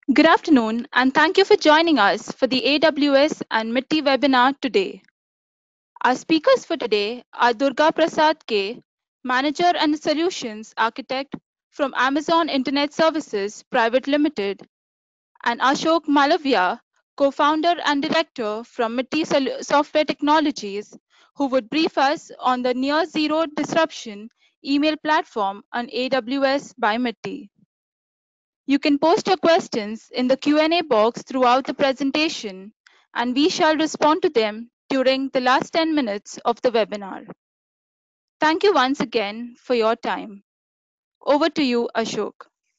Good afternoon, and thank you for joining us for the AWS and MITI webinar today. Our speakers for today are Durga Prasad K, Manager and Solutions Architect from Amazon Internet Services Private Limited, and Ashok Malavia, Co-founder and Director from MITI Software Technologies, who would brief us on the near zero disruption email platform on AWS by MITI. You can post your questions in the Q&A box throughout the presentation, and we shall respond to them during the last 10 minutes of the webinar. Thank you once again for your time. Over to you, Ashok.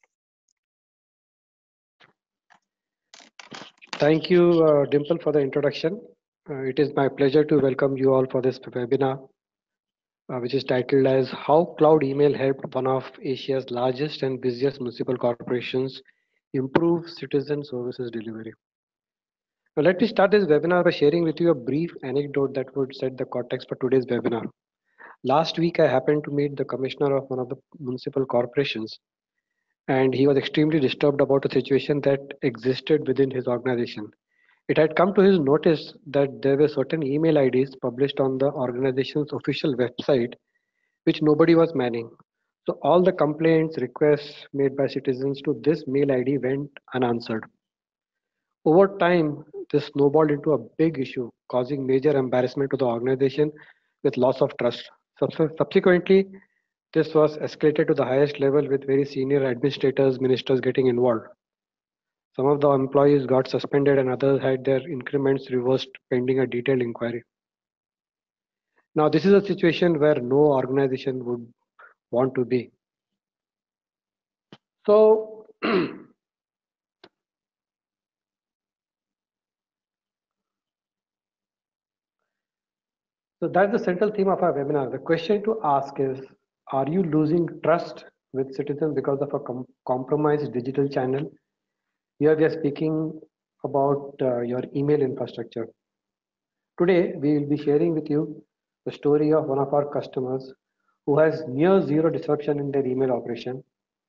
Thank you, Dimple, for the introduction. It is my pleasure to welcome you all for this webinar, which is titled as How Cloud Email Helped One of Asia's Largest and Busiest Municipal Corporations Improve Citizen Services Delivery. Now, let me start this webinar by sharing with you a brief anecdote that would set the context for today's webinar. Last week, I happened to meet the commissioner of one of the municipal corporations, and he was extremely disturbed about a situation that existed within his organization. It had come to his notice that there were certain email IDs published on the organization's official website which nobody was manning. So all the complaints, requests made by citizens to this mail ID went unanswered. Over time, this snowballed into a big issue, causing major embarrassment to the organization with loss of trust. Subsequently, this was escalated to the highest level with very senior administrators, ministers getting involved. Some of the employees got suspended and others had their increments reversed pending a detailed inquiry. Now, this is a situation where no organization would want to be. So, so that's the central theme of our webinar. The question to ask is, are you losing trust with citizens because of a compromised digital channel? Here we are speaking about your email infrastructure. Today, we will be sharing with you the story of one of our customers who has near zero disruption in their email operation,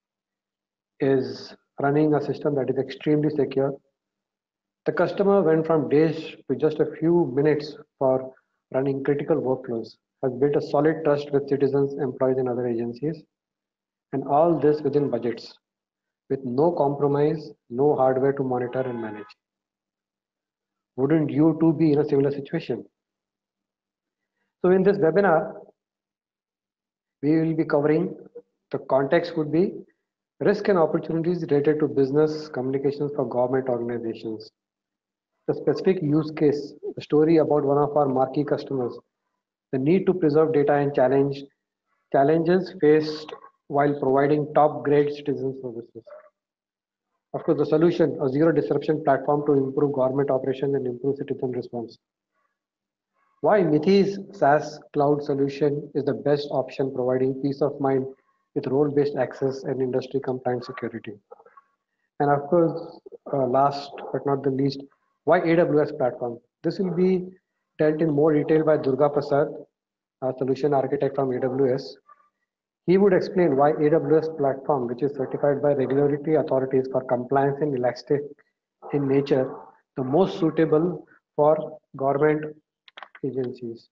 is running a system that is extremely secure. The customer went from days to just a few minutes for running critical workflows, has built a solid trust with citizens, employees, and other agencies, and all this within budgets, with no compromise, no hardware to monitor and manage. Wouldn't you too be in a similar situation? So in this webinar, we will be covering the context would be risk and opportunities related to business communications for government organizations. The specific use case, the story about one of our marquee customers, the need to preserve data and challenges faced while providing top grade citizen services. Of course, the solution, a zero disruption platform to improve government operations and improve citizen response. Why MITI's SaaS cloud solution is the best option, providing peace of mind with role-based access and industry-compliant security. And of course, last but not the least, why AWS platform? This will be dealt in more detail by Durga Prasad, a solution architect from AWS. He would explain why AWS platform, which is certified by regulatory authorities for compliance and elastic in nature, the most suitable for government agencies.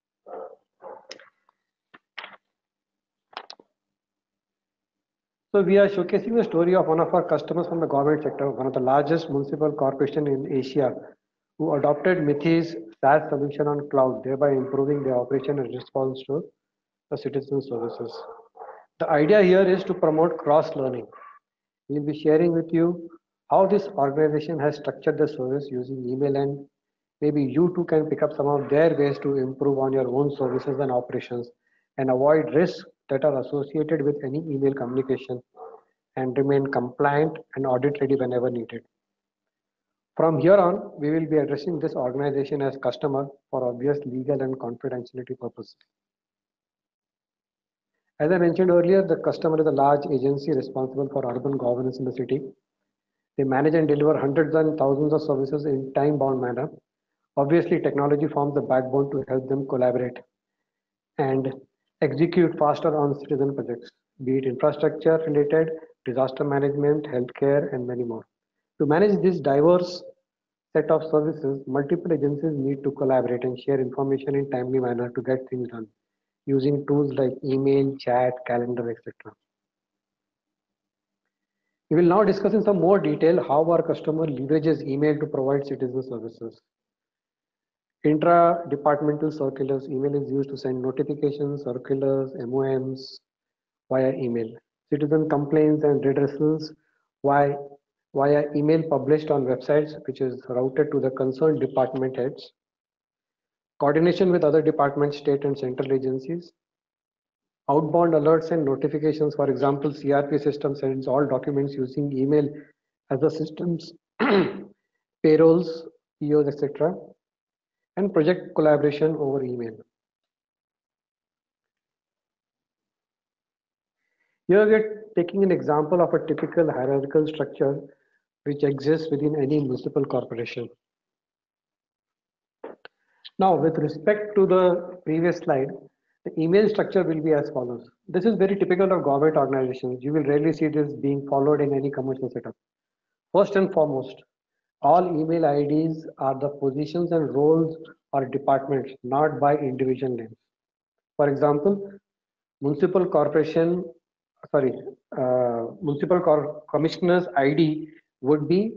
So we are showcasing the story of one of our customers from the government sector, one of the largest municipal corporation in Asia, who adopted MITI's SaaS solution on cloud, thereby improving their operation and response to the citizen services. The idea here is to promote cross-learning. We'll be sharing with you how this organization has structured the service using email, and maybe you too can pick up some of their ways to improve on your own services and operations and avoid risks that are associated with any email communication and remain compliant and audit ready whenever needed. From here on, we will be addressing this organization as customer for obvious legal and confidentiality purposes. As I mentioned earlier, the customer is a large agency responsible for urban governance in the city. They manage and deliver hundreds and thousands of services in time-bound manner. Obviously, technology forms the backbone to help them collaborate and execute faster on citizen projects, be it infrastructure related, disaster management, healthcare, and many more. To manage this diverse set of services, multiple agencies need to collaborate and share information in timely manner to get things done using tools like email, chat, calendar, etc. We will now discuss in some more detail how our customer leverages email to provide citizen services. Intra-departmental circulars. Email is used to send notifications, circulars, MOMs via email. Citizen complaints and redressals via, via email published on websites, which is routed to the concerned department heads. Coordination with other departments, state and central agencies. Outbound alerts and notifications. For example, CRP system sends all documents using email as the system's payrolls, POs, etc. And project collaboration over email. Here we are taking an example of a typical hierarchical structure which exists within any municipal corporation. Now, with respect to the previous slide, the email structure will be as follows. This is very typical of government organizations. You will rarely see this being followed in any commercial setup. First and foremost, all email IDs are the positions and roles or departments, not by individual names. For example, municipal corporation, sorry, commissioner's ID would be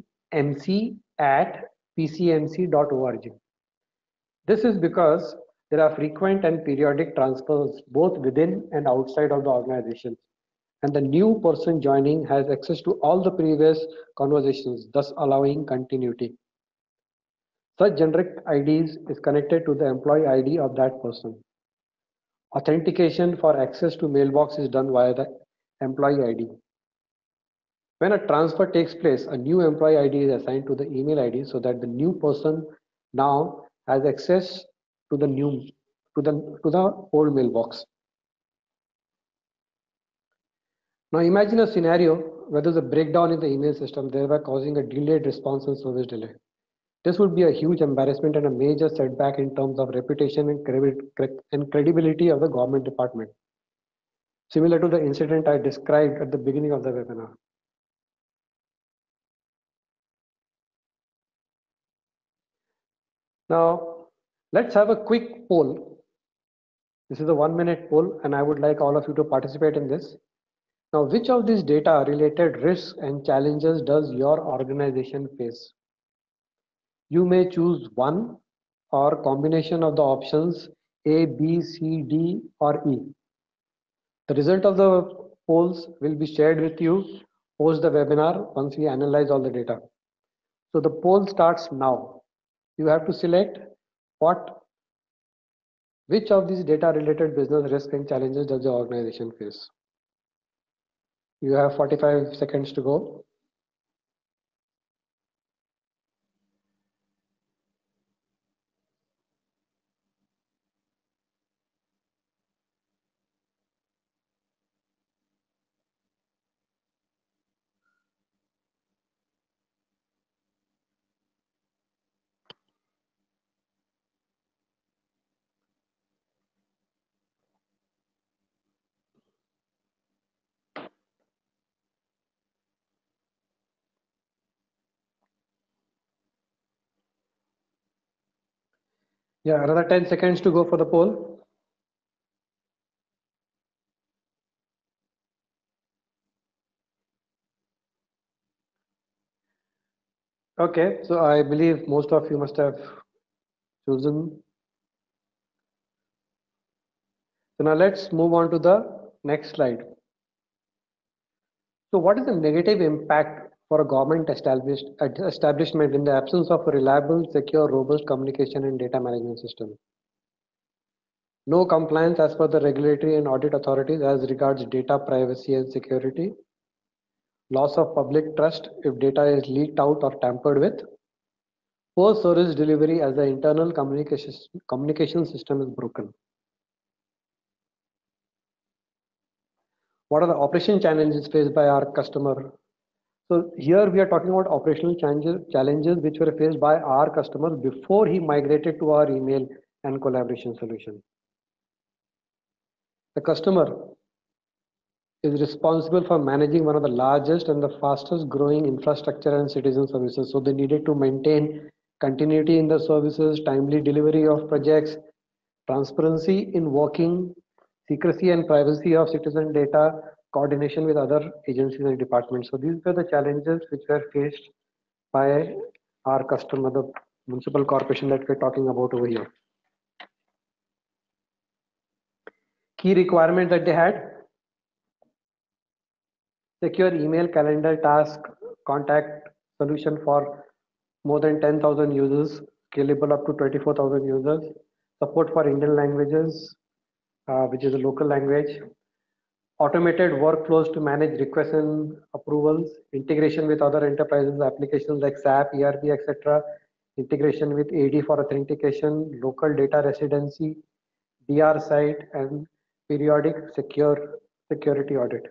mc@pcmc.org. This is because there are frequent and periodic transfers both within and outside of the organization, and the new person joining has access to all the previous conversations, thus allowing continuity. Such generic IDs is connected to the employee ID of that person. Authentication for access to mailbox is done via the employee ID. When a transfer takes place, a new employee ID is assigned to the email ID so that the new person now has access to the old mailbox. Now imagine a scenario where there's a breakdown in the email system, thereby causing a delayed response and service delay. This would be a huge embarrassment and a major setback in terms of reputation and credibility of the government department, similar to the incident I described at the beginning of the webinar. Now, let's have a quick poll. This is a 1-minute poll, and I would like all of you to participate in this. Now, which of these data related risks and challenges does your organization face? You may choose one or combination of the options A, B, C, D, or E. The result of the polls will be shared with you post the webinar once we analyze all the data. So the poll starts now. You have to select which of these data related business risks and challenges does the organization face. You have 45 seconds to go. Yeah, another 10 seconds to go for the poll. Okay, so I believe most of you must have chosen. So now let's move on to the next slide. So what is the negative impact for a government establishment in the absence of a reliable, secure, robust communication and data management system? No compliance as per the regulatory and audit authorities as regards data privacy and security. Loss of public trust if data is leaked out or tampered with. Poor service delivery as the internal communication system is broken. What are the operation challenges faced by our customer? So here we are talking about operational challenges which were faced by our customers before he migrated to our email and collaboration solution. The customer is responsible for managing one of the largest and the fastest growing infrastructure and citizen services. So they needed to maintain continuity in the services, timely delivery of projects, transparency in working, secrecy and privacy of citizen data, coordination with other agencies and departments. So these were the challenges which were faced by our customer, the municipal corporation that we're talking about over here. Key requirements that they had: secure email, calendar, task, contact solution for more than 10,000 users, scalable up to 24,000 users, support for Indian languages, which is a local language, automated workflows to manage requests and approvals, integration with other enterprises applications like SAP, ERP, etc., integration with AD for authentication, local data residency, DR site, and periodic security audit.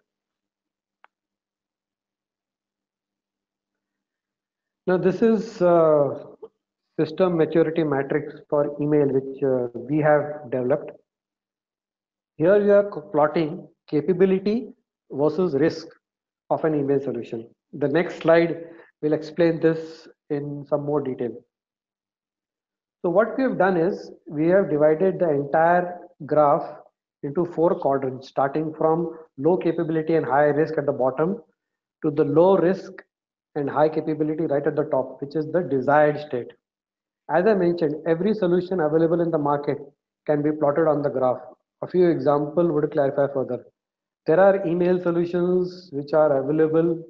Now this is system maturity matrix for email, which we have developed. Here we are plotting capability versus risk of an email solution. The next slide will explain this in some more detail. So what we have done is we have divided the entire graph into 4 quadrants, starting from low capability and high risk at the bottom to the low risk and high capability right at the top, which is the desired state. As I mentioned, every solution available in the market can be plotted on the graph. A few examples would clarify further. There are email solutions which are available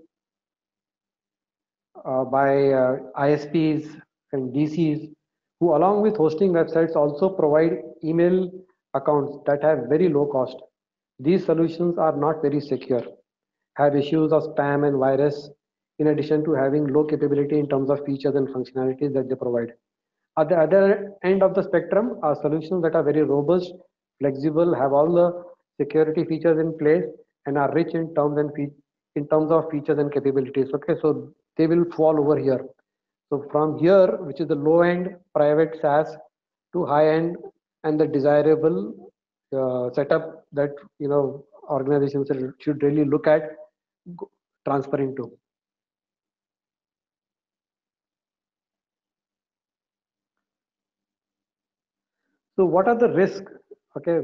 by ISPs and DCs, who along with hosting websites also provide email accounts that have very low cost. These solutions are not very secure, have issues of spam and virus, in addition to having low capability in terms of features and functionalities that they provide. At the other end of the spectrum are solutions that are very robust, flexible, have all the security features in place, and are rich in terms of features and capabilities. Okay, so they will fall over here. So from here, which is the low end private SaaS, to high end and the desirable setup that organizations should really look at transferring to. So what are the risks? Okay,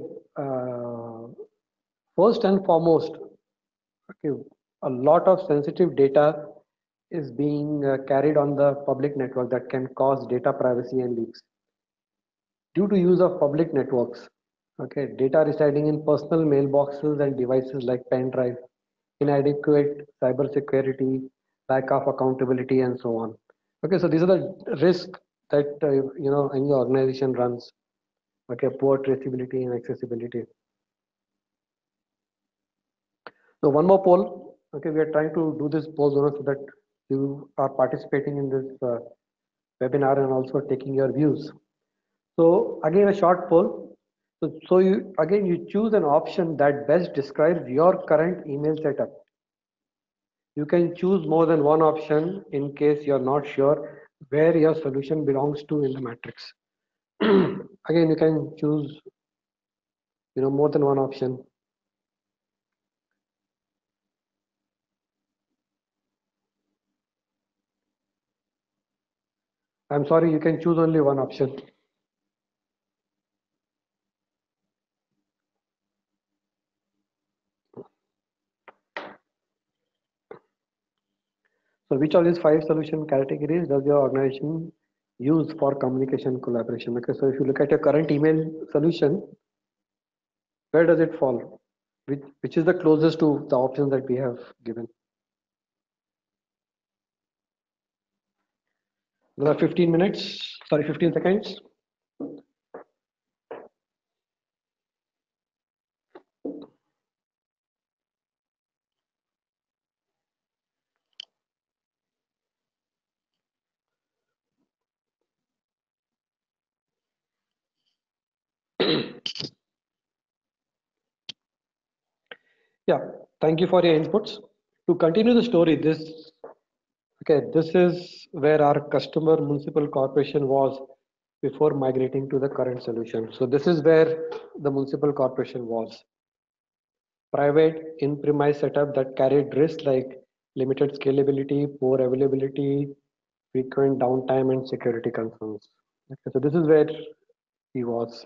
first and foremost, okay, a lot of sensitive data is being carried on the public network that can cause data privacy and leaks. Due to use of public networks, okay, data residing in personal mailboxes and devices like pen drive, inadequate cyber security, lack of accountability, and so on. Okay, so these are the risks that any organization runs. Okay, poor traceability and accessibility. So one more poll. Okay, we are trying to do this poll so that you are participating in this webinar and also taking your views. So again, a short poll. So you choose an option that best describes your current email setup. You can choose more than one option in case you're not sure where your solution belongs to in the matrix. Again, you can choose more than one option. I'm sorry, you can choose only one option. So which of these 5 solution categories does your organization use for communication collaboration? Okay, so if you look at your current email solution, where does it fall? Which is the closest to the options that we have given? There are 15 minutes, sorry, 15 seconds. Yeah, thank you for your inputs. To continue the story, this is where our customer municipal corporation was before migrating to the current solution. So this is where the municipal corporation was. private in-premise setup that carried risks like limited scalability, poor availability, frequent downtime, and security concerns. Okay, so this is where he was.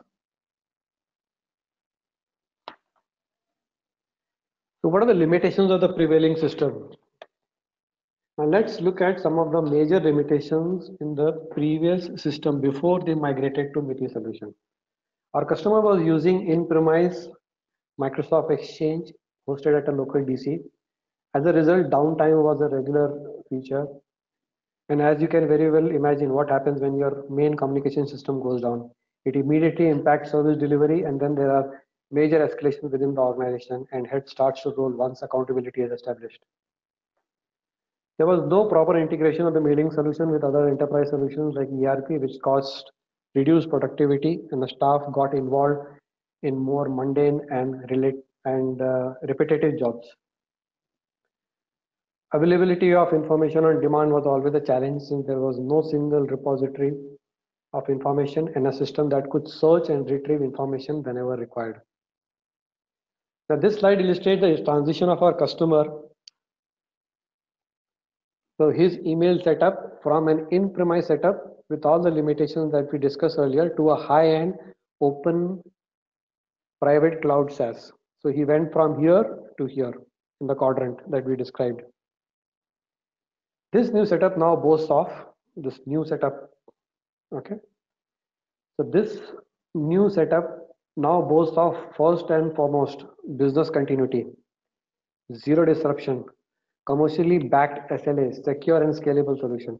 So what are the limitations of the prevailing system? Now let's look at some of the major limitations in the previous system before they migrated to MITI solution. Our customer was using in-premise Microsoft Exchange hosted at a local DC. As a result, downtime was a regular feature. And as you can very well imagine what happens when your main communication system goes down. It immediately impacts service delivery, and then there are major escalations within the organization, and head starts to roll once accountability is established. There was no proper integration of the mailing solution with other enterprise solutions like ERP, which caused reduced productivity, and the staff got involved in more mundane and repetitive jobs. Availability of information on demand was always a challenge since there was no single repository of information and a system that could search and retrieve information whenever required. Now, this slide illustrates the transition of our customer. So his email setup from an in-premise setup with all the limitations that we discussed earlier to a high-end open private cloud SaaS. So he went from here to here in the quadrant that we described. This new setup now boasts of this new setup. Okay. So this new setup now boasts of first and foremost business continuity, zero disruption, commercially backed SLA, secure and scalable solution.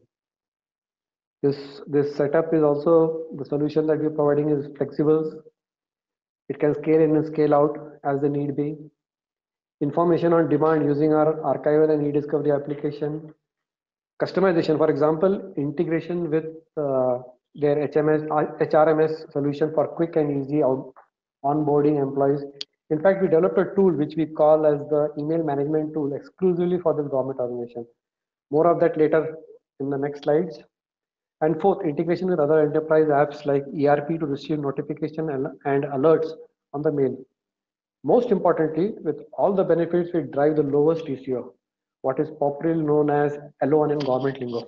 This setup is also the solution that we're providing is flexible. It can scale in and scale out as the need be. Information on demand using our archival and e-discovery application. Customization, for example, integration with their HRMS solution for quick and easy onboarding employees. In fact, we developed a tool which we call as the email management tool exclusively for this government organization. More of that later in the next slides. And fourth, integration with other enterprise apps like ERP to receive notification and alerts on the mail. Most importantly, with all the benefits, we drive the lowest TCO, what is popularly known as LO1 in government lingo.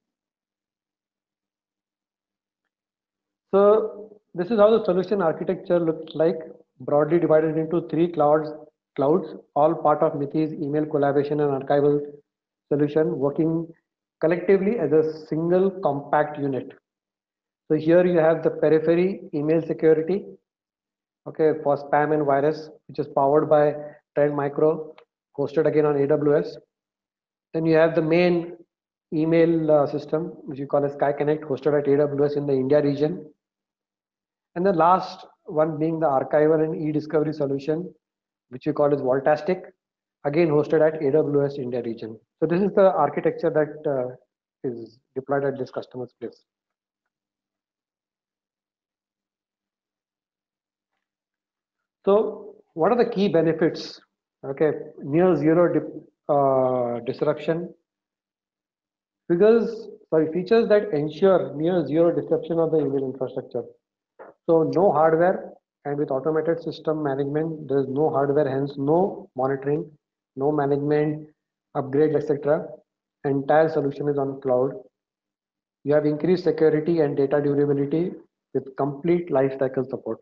So this is how the solution architecture looks like, broadly divided into three clouds, all part of MITI's email collaboration and archival solution, working collectively as a single compact unit. So here you have the periphery email security, okay, for spam and virus, which is powered by Trend Micro, hosted again on AWS. Then you have the main email system, which you call as Sky Connect, hosted at AWS in the India region. And the last one being the archival and e-discovery solution, which we call as Voltastic, again hosted at AWS India region. So this is the architecture that is deployed at this customer's place. So what are the key benefits? Okay, near zero disruption. Features that ensure near zero disruption of the email infrastructure. So no hardware, and with automated system management, there is no hardware, hence no monitoring, no management, upgrades, etc. Entire solution is on cloud. You have increased security and data durability with complete lifecycle support.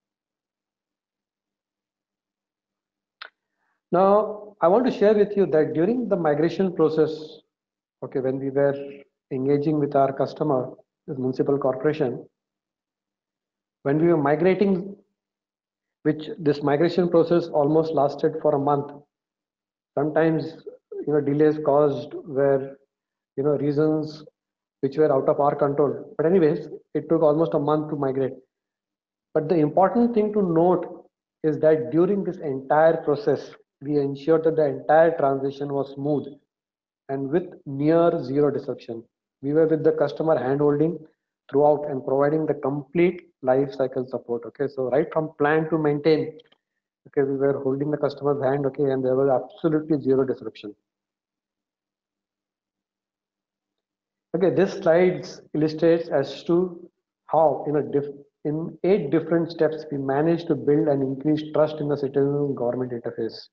Now, I want to share with you that during the migration process, okay, when we were engaging with our customer, the Municipal Corporation, when we were migrating, which this migration process almost lasted for a month. Sometimes, delays caused were, reasons which were out of our control. But anyways, it took almost a month to migrate. But the important thing to note is that during this entire process, we ensured that the entire transition was smooth and with near zero disruption. We were with the customer hand-holding throughout and providing the complete life cycle support. Okay, so right from plan to maintain, okay, we were holding the customer's hand, okay, and there was absolutely zero disruption. Okay, this slide illustrates as to how in 8 different steps, we managed to build and increase trust in the citizen government interface.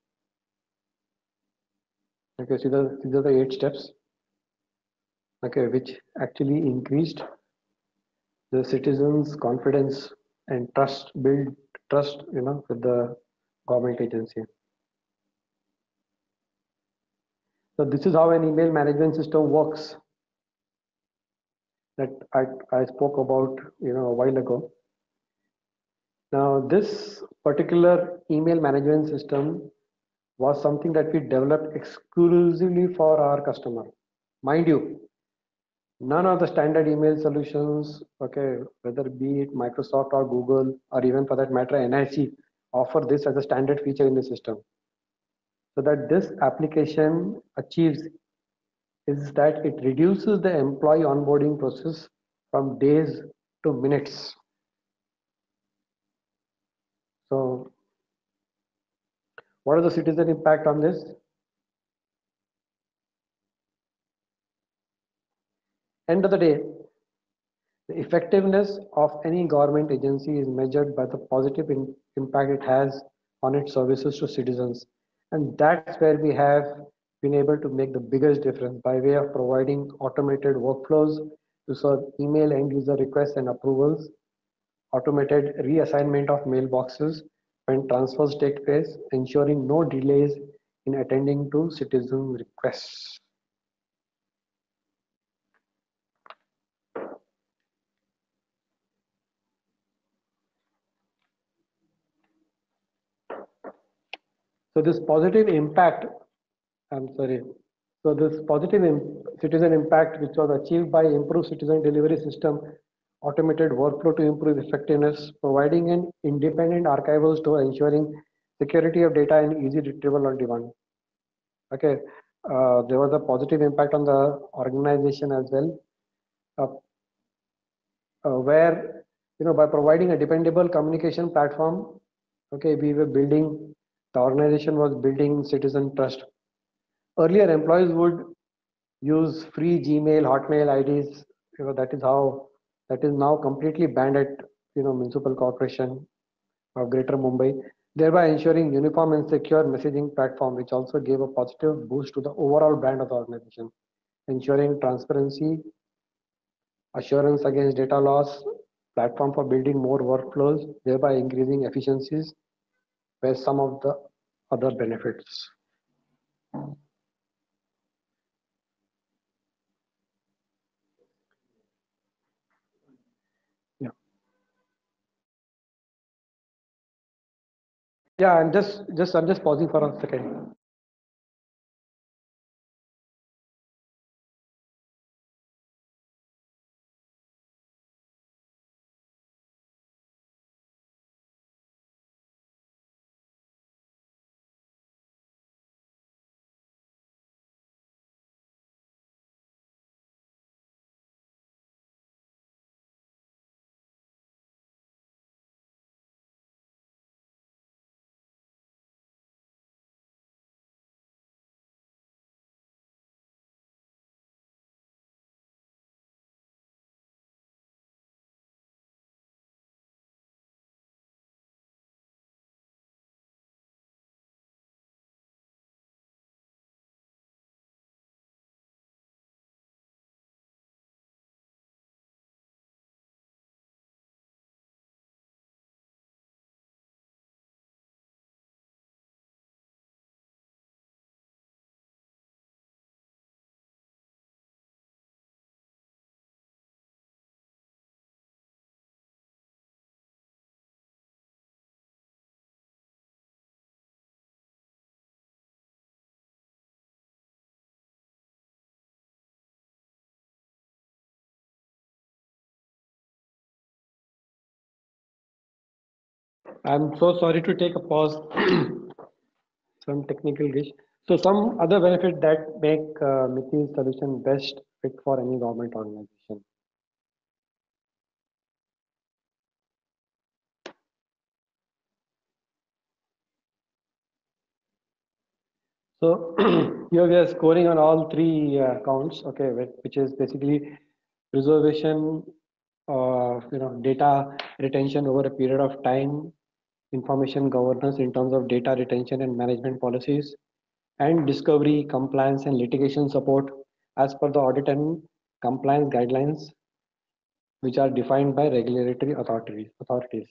Okay, so these are the 8 steps, okay, which actually increased the citizens' confidence and build trust, with the government agency. So this is how an email management system works that I spoke about, a while ago. Now, this particular email management system was something that we developed exclusively for our customer. Mind you, none of the standard email solutions, okay, whether be it Microsoft or Google or even for that matter NIC, offer this as a standard feature in the system. So that this application achieves is that it reduces the employee onboarding process from days to minutes. So what is the citizen impact on this? End of the day, the effectiveness of any government agency is measured by the positive impact it has on its services to citizens. And that's where we have been able to make the biggest difference by way of providing automated workflows to serve email end user requests and approvals, automated reassignment of mailboxes when transfers take place, ensuring no delays in attending to citizen requests. So this positive impact, I'm sorry. So this positive citizen impact, which was achieved by improved citizen delivery system, automated workflow to improve effectiveness, providing an independent archival store, ensuring security of data and easy retrieval on demand. Okay, there was a positive impact on the organization as well, uh, where by providing a dependable communication platform, okay, we were building, the organization was building citizen trust. Earlier, employees would use free Gmail, Hotmail IDs. That is now completely banned at Municipal Corporation of Greater Mumbai, thereby ensuring uniform and secure messaging platform, which also gave a positive boost to the overall brand of the organization, ensuring transparency, assurance against data loss, platform for building more workflows, thereby increasing efficiencies, were some of the other benefits. Yeah. Yeah, I'm just pausing for a second. I'm so sorry to take a pause. Some technical glitch. So some other benefit that make Mithi's solution best fit for any government organization. So here we are scoring on all three counts, okay, which is basically preservation, data retention over a period of time, information governance in terms of data retention and management policies, and discovery, compliance, and litigation support as per the audit and compliance guidelines which are defined by regulatory authorities.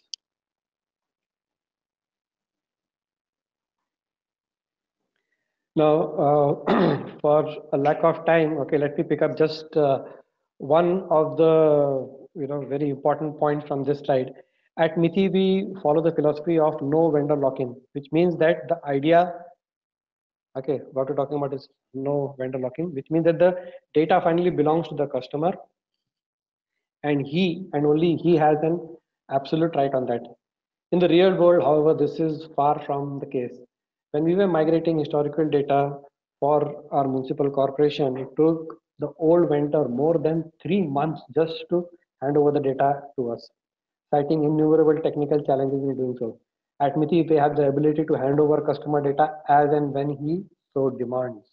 Now, for a lack of time, okay, let me pick up just one of the very important points from this slide. At Mithi, we follow the philosophy of no vendor lock-in, which means that the idea, okay, what we're talking about is no vendor lock-in, which means that the data finally belongs to the customer, and he and only he has an absolute right on that. In the real world, however, this is far from the case. When we were migrating historical data for our municipal corporation, it took the old vendor more than 3 months just to hand over the data to us, citing innumerable technical challenges in doing so. At Mithi, they have the ability to hand over customer data as and when he so demands.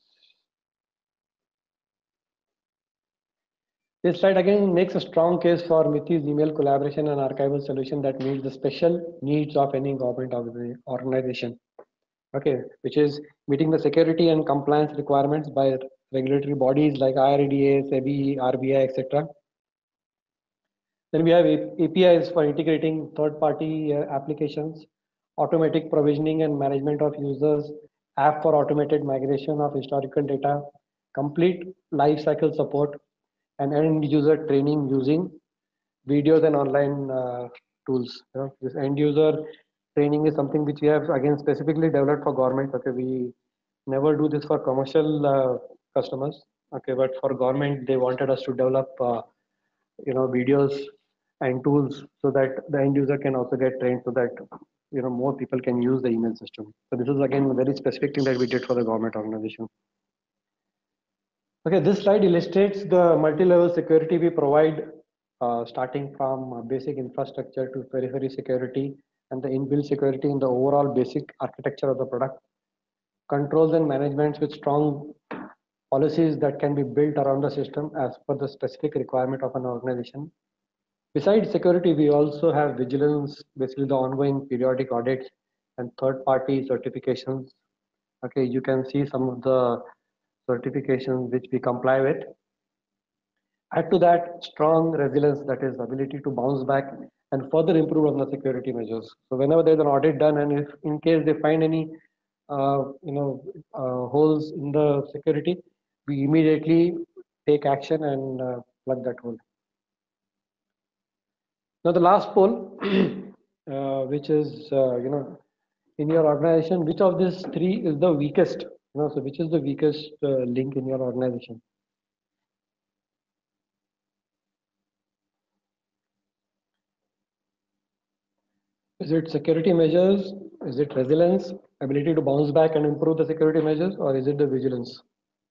This slide again makes a strong case for Mithi's email collaboration and archival solution that meets the special needs of any government organization. Okay, which is meeting the security and compliance requirements by regulatory bodies like IRDA, SEBI, RBI, etc. Then we have APIs for integrating third-party applications, automatic provisioning and management of users, app for automated migration of historical data, complete lifecycle support, and end user training using videos and online tools. This end user training is something which we have again specifically developed for government. Okay, we never do this for commercial customers. Okay, but for government, they wanted us to develop videos and tools so that the end user can also get trained so that more people can use the email system. So this is again a very specific thing that we did for the government organization. Okay, this slide illustrates the multi-level security we provide, starting from basic infrastructure to periphery security and the inbuilt security in the overall basic architecture of the product. Controls and managements with strong policies that can be built around the system as per the specific requirement of an organization. Besides security, we also have vigilance, basically the ongoing periodic audits and third-party certifications. Okay, you can see some of the certifications which we comply with. Add to that strong resilience, that is ability to bounce back and further improve on the security measures. So whenever there's an audit done, and if in case they find any holes in the security, we immediately take action and plug that hole. Now the last poll, which is in your organization, which of these three is the weakest? So which is the weakest link in your organization? Is it security measures? Is it resilience, ability to bounce back and improve the security measures, or is it the vigilance?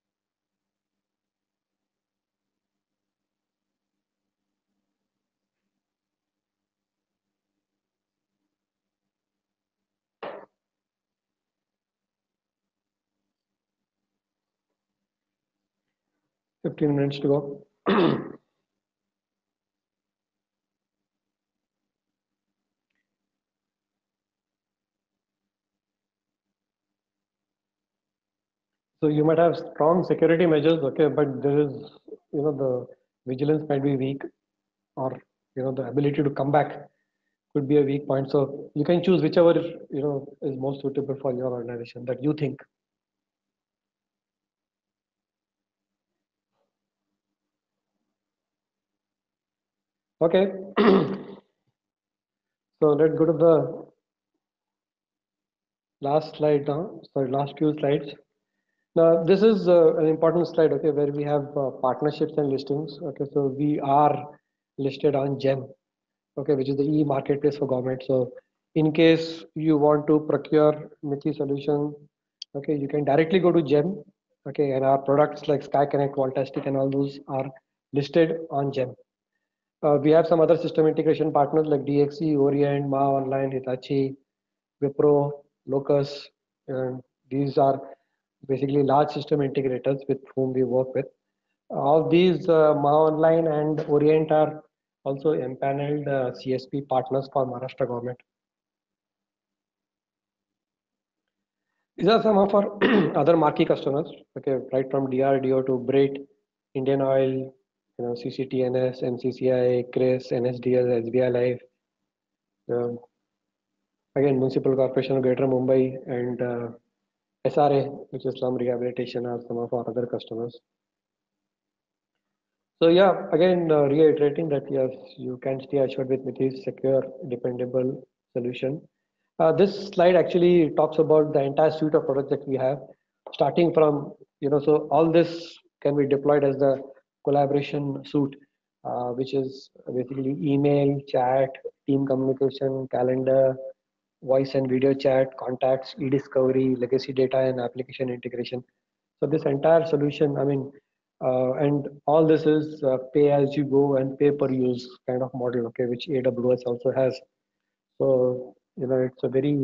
Fifteen minutes to go. So you might have strong security measures, okay, but there is, the vigilance might be weak, or the ability to come back could be a weak point. So you can choose whichever is most suitable for your organization that you think. Okay. So let's go to the last slide now. Sorry, last few slides. Now this is an important slide, okay, where we have partnerships and listings. Okay, so we are listed on GEM, okay, which is the e-marketplace for government. So in case you want to procure Mithi solution, okay, you can directly go to GEM, okay, and our products like Sky Connect, Voltastic, and all those are listed on GEM. We have some other system integration partners like DXE, Orient, Ma Online, Hitachi, Wipro, Locus. And these are basically large system integrators with whom we work with. All these Ma Online and Orient are also empaneled CSP partners for Maharashtra government. These are some of our other marquee customers, okay, right from DRDO to BRIT, Indian Oil, CCTNS, NCCI, CRIS, NSDL, SBI Life, um, again, Municipal Corporation of Greater Mumbai, and SRA, which is slum rehabilitation, are some of our other customers. So yeah, again, reiterating that yes, you can stay assured with Mithi's secure, dependable solution. This slide actually talks about the entire suite of products that we have, starting from, so all this can be deployed as the collaboration suite, which is basically email, chat, team communication, calendar, voice and video chat, contacts, e-discovery, legacy data, and application integration. So this entire solution, I mean, and all this is pay as you go and pay per use kind of model, okay, which AWS also has. So it's a very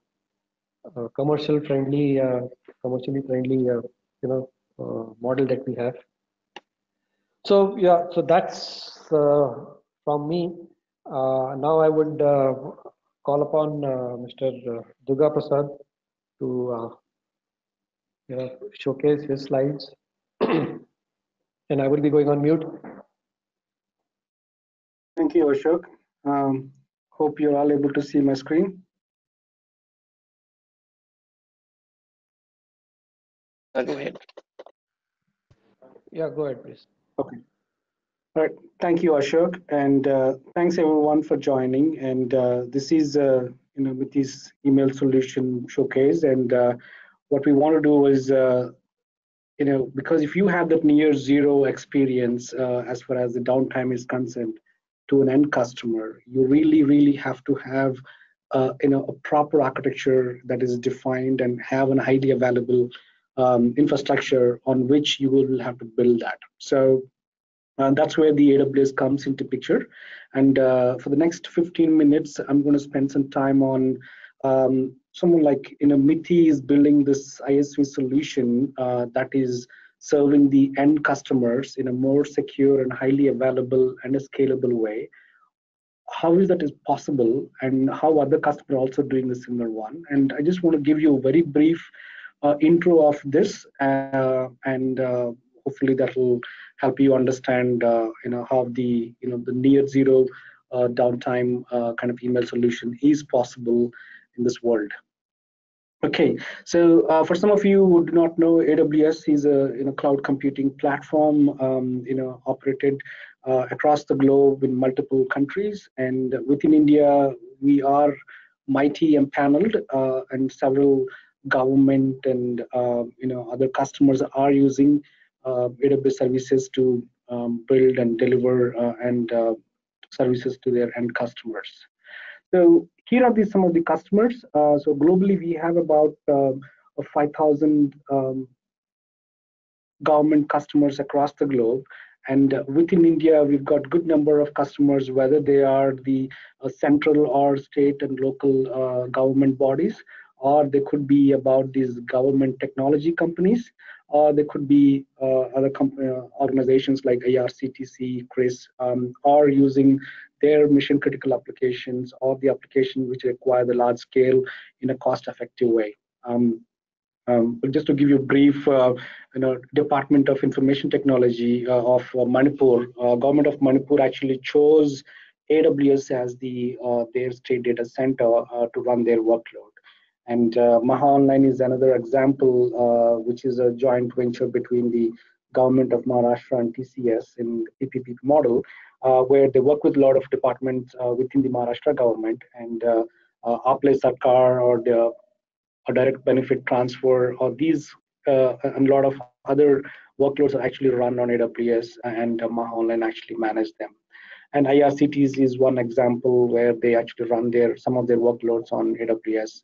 commercially friendly, model that we have. So yeah, so that's from me. Now I would call upon Mr. Durga Prasad to showcase his slides, and I will be going on mute. Thank you, Ashok. Hope you're all able to see my screen. Go ahead. Yeah, go ahead, please. Okay. All right. Thank you, Ashok, and thanks everyone for joining. And this is, with this email solution showcase. And what we want to do is, because if you have that near zero experience as far as the downtime is concerned to an end customer, you really, really have to have, a proper architecture that is defined and have a highly available infrastructure on which you will have to build that. So that's where the AWS comes into picture. And for the next 15 minutes, I'm going to spend some time on someone like, Mithi is building this ISV solution that is serving the end customers in a more secure and highly available and a scalable way. How is that is possible, and how other customers are also doing the similar one? And I just want to give you a very brief intro of this, and hopefully that will help you understand, how the the near zero downtime kind of email solution is possible in this world. Okay, so for some of you who do not know, AWS is a cloud computing platform, operated across the globe in multiple countries, and within India we are mighty empaneled, and several government and other customers are using AWS services to build and deliver and services to their end customers. So here are some of the customers. So globally, we have about 5,000 government customers across the globe. And within India, we've got good number of customers, whether they are the central or state and local government bodies, or they could be about these government technology companies, or they could be other organizations like IRCTC, CRIS, or using their mission critical applications or the application which require the large scale in a cost effective way. But just to give you a brief, Department of Information Technology of Manipur, government of Manipur actually chose AWS as their state data center to run their workload. And Maha Online is another example, which is a joint venture between the government of Maharashtra and TCS in the PPP model, where they work with a lot of departments within the Maharashtra government, and Aple Sarkar or the a direct benefit transfer, or these and a lot of other workloads are actually run on AWS, and Maha Online actually manage them. And IRCTs is one example where they actually run some of their workloads on AWS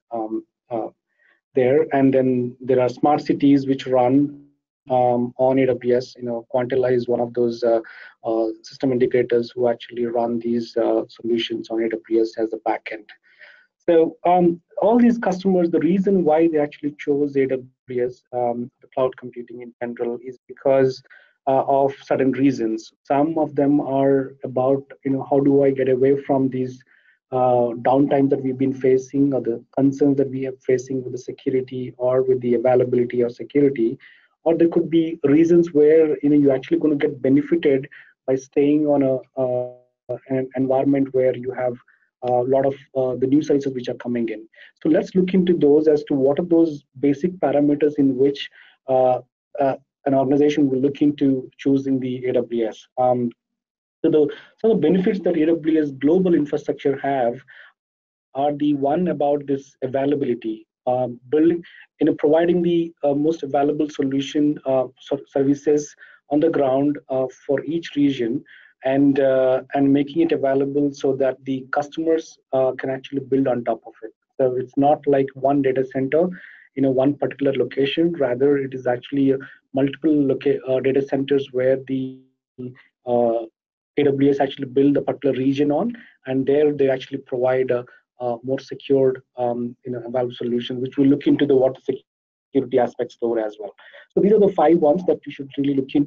there. And then there are smart cities which run on AWS. Quantilla is one of those system integrators who actually run these solutions on AWS as a backend. So all these customers, the reason why they actually chose AWS, the cloud computing in general, is because of certain reasons. Some of them are about, how do I get away from these downtime that we've been facing, or the concerns that we are facing with the security or with the availability of security. Or there could be reasons where you're actually going to get benefited by staying on an environment where you have a lot of the new services which are coming in. So let's look into those as to what are those basic parameters in which an organization will look into choosing the AWS. So some of the benefits that AWS global infrastructure have are the one about this availability, providing the most available solution services on the ground for each region, and making it available so that the customers can actually build on top of it. So it's not like one data center in a one particular location. Rather, it is actually multiple data centers where the AWS actually build a particular region on, and there they actually provide more secured, valve solution, which will look into the water security aspects there as well. So these are the 5 ones that you should really look into.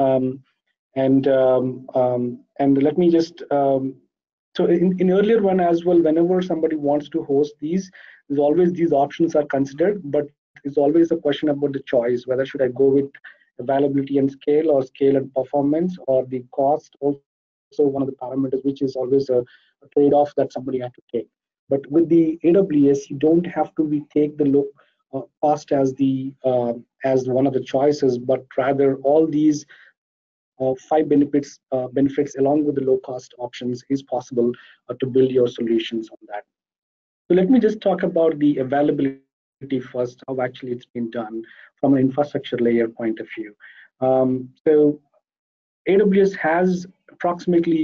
And let me just so in earlier one as well, whenever somebody wants to host these, there's always these options are considered, but it's always a question about the choice, whether should I go with availability and scale, or scale and performance, or the cost, also one of the parameters, which is always a trade-off that somebody had to take. But with the AWS, you don't have to take the low cost as one of the choices, but rather all these 5 benefits along with the low cost options is possible to build your solutions on that. So let me just talk about the availability first, how actually it's been done from an infrastructure layer point of view. So AWS has approximately,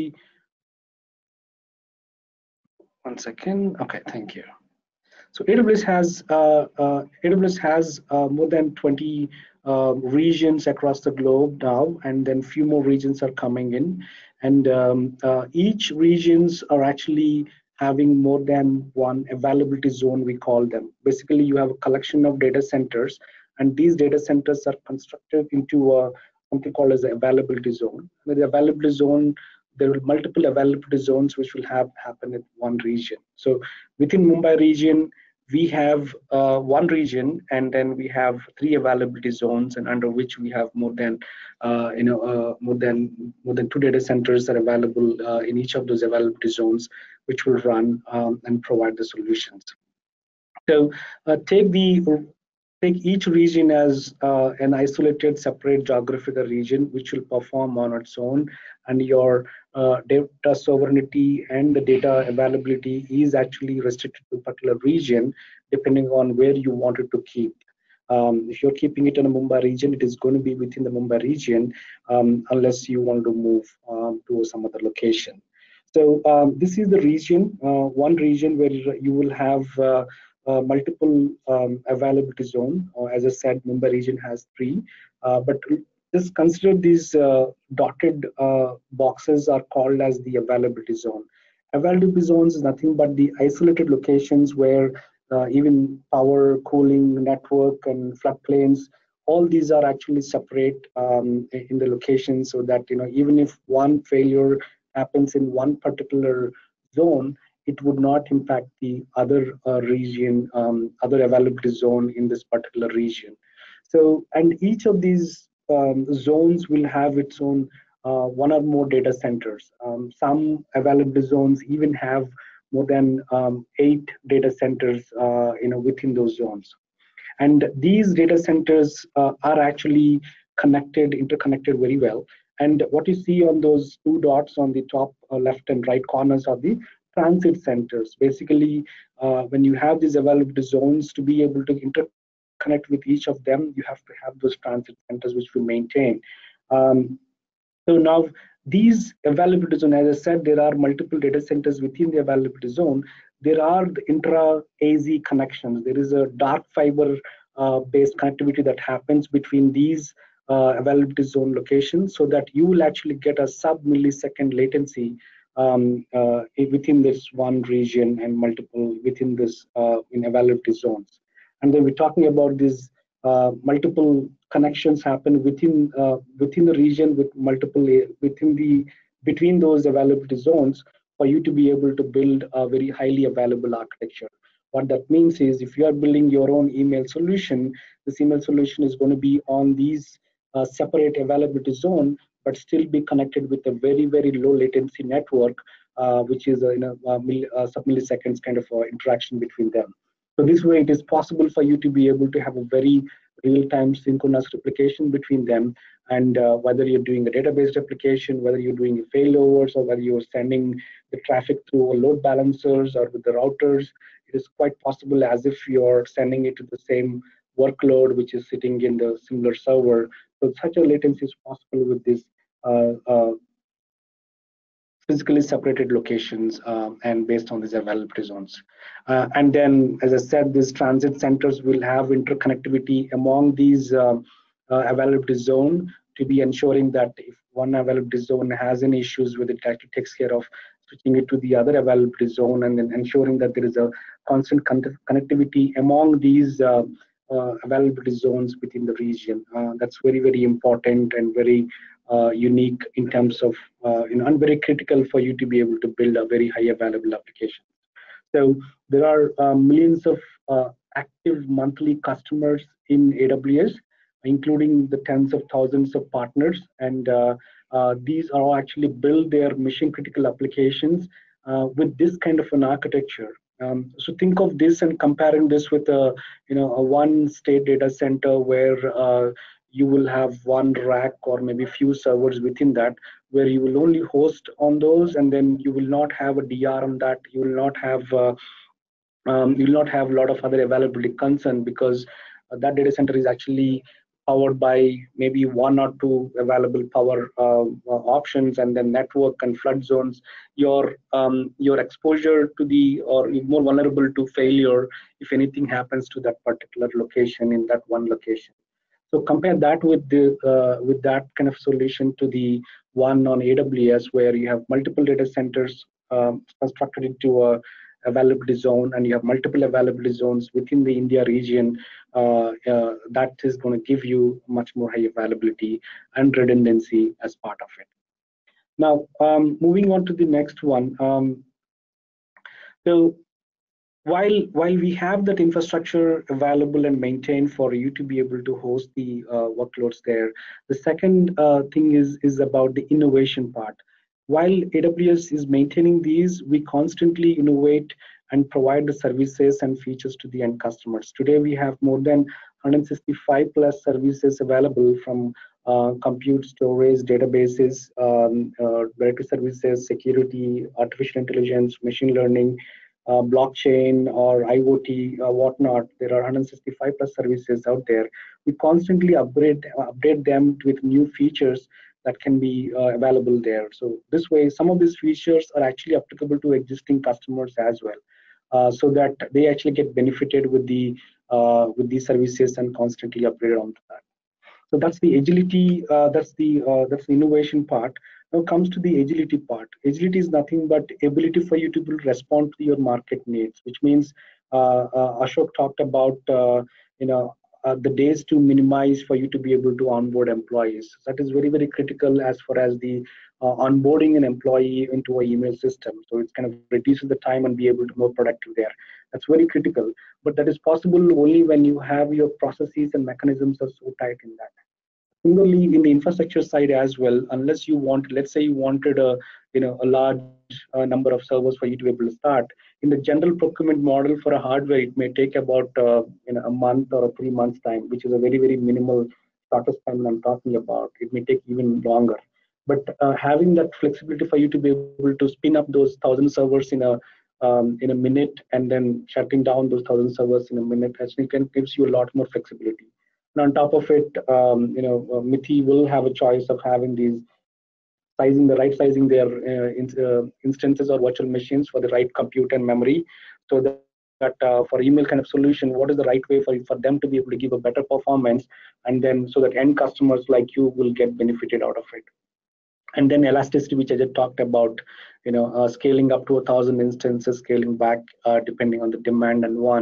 one second. Okay, thank you. So AWS has more than 20 regions across the globe now, and then few more regions are coming in, and each regions are actually having more than one availability zone, we call them. Basically, you have a collection of data centers, and these data centers are constructed into something called as the availability zone. With the availability zone, there will multiple availability zones which will have happen in one region. So within Mumbai region, we have one region, and then we have 3 availability zones, and under which we have more than more than 2 data centers are available in each of those availability zones, which will run and provide the solutions. So take each region as an isolated, separate geographical region, which will perform on its own, and your data sovereignty and the data availability is actually restricted to a particular region, depending on where you want it to keep. If you're keeping it in a Mumbai region, it is going to be within the Mumbai region, unless you want to move to some other location. So this is the region, one region where you will have multiple availability zone. As I said, Mumbai region has 3, but just consider these dotted boxes are called as the availability zone. Availability zones is nothing but the isolated locations where even power, cooling, network, and floodplains, all these are actually separate in the location, so that even if one failure happens in one particular zone, it would not impact the other region, other availability zone in this particular region. So, and each of these zones will have its own one or more data centers. Some availability zones even have more than 8 data centers, within those zones. And these data centers are actually interconnected very well. And what you see on those 2 dots on the top left and right corners are the transit centers. Basically, when you have these availability zones, to be able to interconnect with each of them, you have to have those transit centers which we maintain. Um, so now these availability zone, as I said, there are multiple data centers within the availability zone. There are the intra-AZ connections. There is a dark fiber based connectivity that happens between these availability zone locations, so that you will actually get a sub-millisecond latency within this one region, and multiple within this in availability zones. And then we're talking about these multiple connections happen within the region with multiple within the between those availability zones for you to be able to build a very highly available architecture. What that means is if you are building your own email solution, this email solution is going to be on these separate availability zone, but still be connected with a very low latency network, which is sub-milliseconds kind of interaction between them. So this way, it is possible for you to be able to have a very real-time synchronous replication between them. And whether you're doing a database replication, whether you're doing failovers, or whether you're sending the traffic through load balancers or with the routers, it is quite possible as if you're sending it to the same workload which is sitting in the similar server. So such a latency is possible with this physically separated locations and based on these availability zones. And then, as I said, these transit centers will have interconnectivity among these availability zone to be ensuring that if one availability zone has any issues with it, actually takes care of switching it to the other availability zone and then ensuring that there is a constant connectivity among these availability zones within the region. That's very important and very unique in terms of and very critical for you to be able to build a very high available application. So there are millions of active monthly customers in AWS, including the tens of thousands of partners, and these are all actually build their mission critical applications with this kind of an architecture. So think of this and comparing this with a one state data center where you will have one rack or maybe few servers within that, where you will only host on those, and then you will not have a DR on that. You will not have a lot of other availability concern because that data center is actually powered by maybe one or two available power options, and then network and flood zones. Your exposure to the or you're more vulnerable to failure if anything happens to that particular location in that one location. So compare that with that kind of solution to the one on AWS, where you have multiple data centers constructed into a availability zone, and you have multiple availability zones within the India region. That is going to give you much more high availability and redundancy as part of it. Now, moving on to the next one. So while we have that infrastructure available and maintained for you to be able to host the workloads there, the second thing is about the innovation part. While AWS is maintaining these, we constantly innovate and provide the services and features to the end customers. Today we have more than 165 plus services available, from compute, storage, databases, directory services, security, artificial intelligence, machine learning, blockchain or IoT, whatnot. There are 165 plus services out there. We constantly update them with new features that can be available there. So this way, some of these features are actually applicable to existing customers as well, so that they actually get benefited with these services and constantly upgraded onto that. So that's the agility. That's the innovation part. Now comes to the agility part. Agility is nothing but ability for you to respond to your market needs, which means Ashok talked about the days to minimize for you to be able to onboard employees. So that is very critical as far as the onboarding an employee into an email system. So it kind of reduces the time and be able to be more productive there. That's very critical. But that is possible only when you have your processes and mechanisms are so tight in that. Similarly, in the infrastructure side as well, unless you want, let's say you wanted a large number of servers for you to be able to start, in the general procurement model for a hardware, it may take about a month or 3 months time, which is a very minimal startup time I'm talking about. It may take even longer. But having that flexibility for you to be able to spin up those 1,000 servers in a minute, and then shutting down those 1,000 servers in a minute, actually gives you a lot more flexibility. And on top of it, Mithi will have a choice of having these right sizing their instances or virtual machines for the right compute and memory, so that for email kind of solution, what is the right way for them to be able to give a better performance, and then so that end customers like you will get benefited out of it. And then elasticity, which I just talked about, scaling up to 1,000 instances, scaling back depending on the demand and one.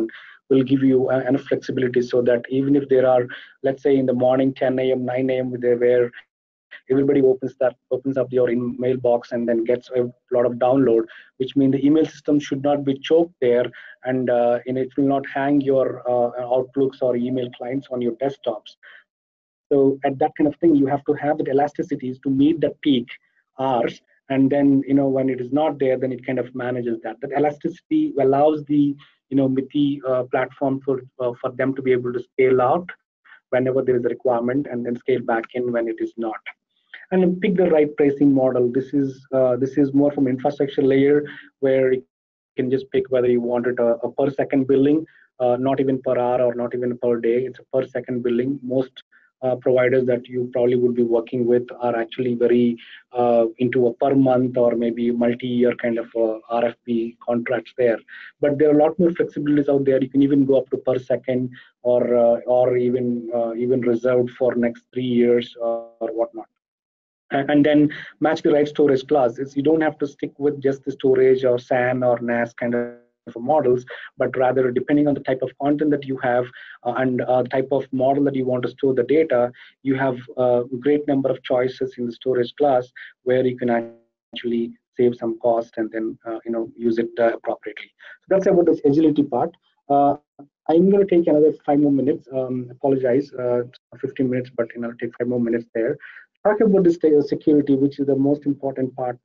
will give you enough flexibility so that even if there are, let's say in the morning 10 a.m., 9 a.m., where everybody opens up your mailbox and then gets a lot of download, which means the email system should not be choked there, and it will not hang your outlooks or email clients on your desktops. So at that kind of thing, you have to have that elasticities to meet that peak hours, and then when it is not there, then it kind of manages that. That elasticity allows the Mithi platform for them to be able to scale out whenever there is a requirement, and then scale back in when it is not, and pick the right pricing model. This is more from infrastructure layer, where you can just pick whether you wanted a per second billing, not even per hour or not even per day. It's a per second billing. Most providers that you probably would be working with are actually very into a per month or maybe multi-year kind of RFP contracts there. But there are a lot more flexibilities out there. You can even go up to per second, or even reserved for next 3 years or whatnot. And then match the right storage class. You don't have to stick with just the storage or SAN or NAS kind of models, but rather depending on the type of content that you have, and the type of model that you want to store the data, you have a great number of choices in the storage class where you can actually save some cost and then use it appropriately. So that's about this agility part. I'm going to take another 5 more minutes. Apologize, 15 minutes, but I'll take 5 more minutes there. Talk about this security, which is the most important part,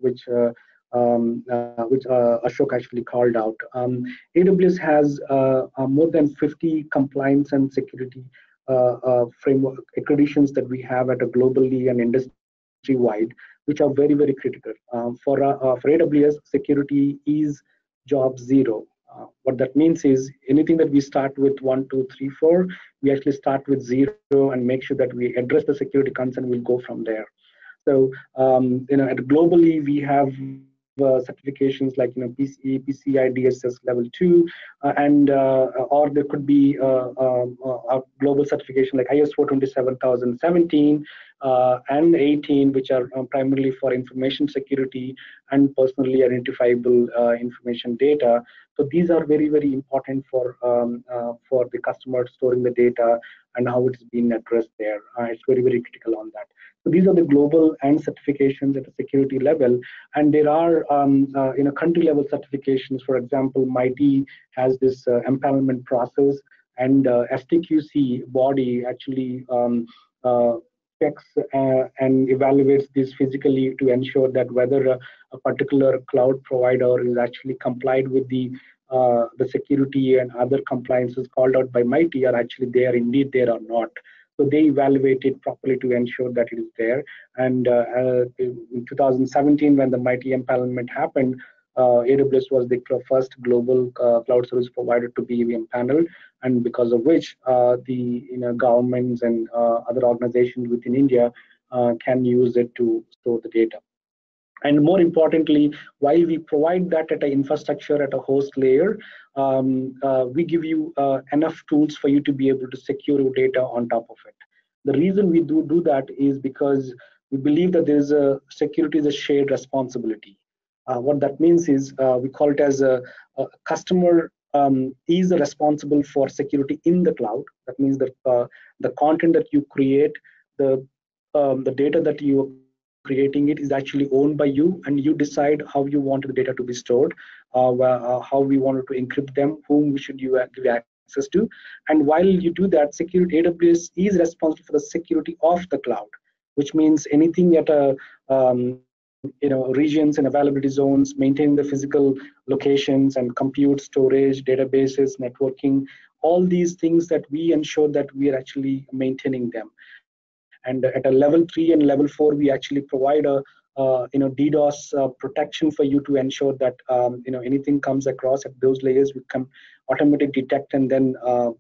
which Ashok actually called out. AWS has more than 50 compliance and security framework accreditations that we have at a globally and industry wide, which are very, very critical. For AWS, security is job zero. What that means is anything that we start with 1, 2, 3, 4, we actually start with zero and make sure that we address the security concern. We'll go from there. So, at globally, we have certifications like PCE, PCI DSS level 2, or there could be a global certification like ISO 27017 and 18, which are primarily for information security and personally identifiable information data. So these are very, very important for the customer storing the data and how it's being addressed there. It's very, very critical on that. So these are the global and certifications at a security level, and there are country level certifications. For example, MIT has this empanelment process, and STQC body actually checks and evaluates this physically to ensure that whether a particular cloud provider is actually complied with the security and other compliances called out by MIT are actually there, indeed there or not. So they evaluate it properly to ensure that it is there. And in 2017, when the MIT empanelment happened, AWS was the first global cloud service provider to be empaneled, and because of which the governments and other organizations within India can use it to store the data. And more importantly, while we provide that at an infrastructure, at a host layer, we give you enough tools for you to be able to secure your data on top of it. The reason we do that is because we believe that there is security is a shared responsibility. What that means is we call it as a customer is responsible for security in the cloud. That means that the content that you create, the data that you are creating, it is actually owned by you, and you decide how you want the data to be stored, how we wanted to encrypt them, whom we should you give access to. And while you do that, security AWS is responsible for the security of the cloud, which means anything at a regions and availability zones, maintaining the physical locations and compute, storage, databases, networking, all these things that we ensure that we are actually maintaining them. And at a level 3 and level 4, we actually provide a DDoS protection for you to ensure that anything comes across at those layers, we can automatically detect and then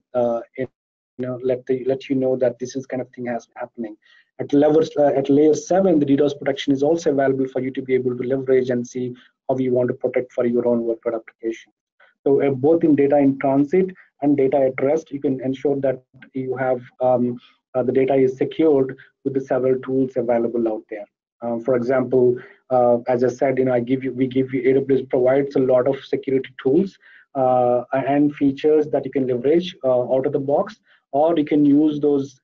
let you know that this is kind of thing has happening. At layer 7, the DDoS protection is also available for you to be able to leverage and see how you want to protect for your own workload application. So both in data in transit and data at rest, you can ensure that you have the data is secured with the several tools available out there. For example, as I said, we give you AWS provides a lot of security tools and features that you can leverage out of the box, or you can use those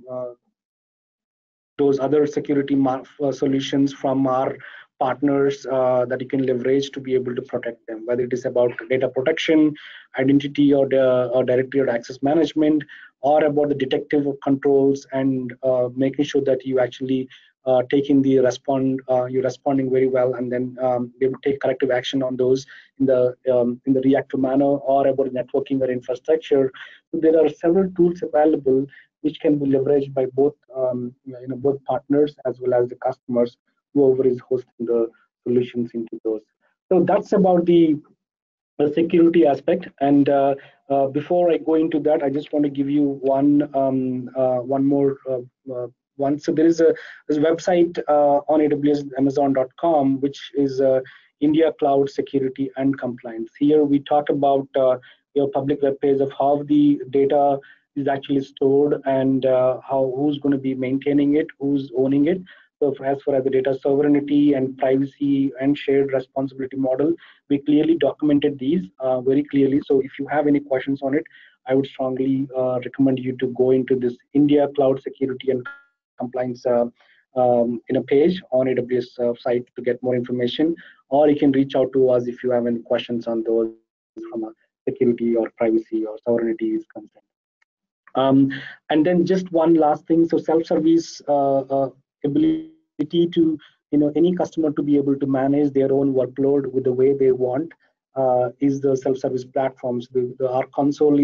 those other security solutions from our partners that you can leverage to be able to protect them, whether it is about data protection, identity or directory or access management, or about the detective controls and making sure that you actually taking the you're responding very well, and then they will take corrective action on those in the reactive manner, or about networking or infrastructure. So there are several tools available which can be leveraged by both both partners as well as the customers, whoever is hosting the solutions into those. So that's about the security aspect. And before I go into that, I just want to give you one more one. So there is this website on AWS Amazon.com, which is India Cloud Security and Compliance. Here we talk about your public web page of how the data is actually stored, and how who's going to be maintaining it, who's owning it. So as far as the data sovereignty and privacy and shared responsibility model, we clearly documented these very clearly. So if you have any questions on it, I would strongly recommend you to go into this India Cloud Security and Compliance page on AWS site to get more information, or you can reach out to us if you have any questions on those from a security or privacy or sovereignty is concerned. And then just one last thing. So self-service ability to any customer to be able to manage their own workload with the way they want is the self-service platforms. Our console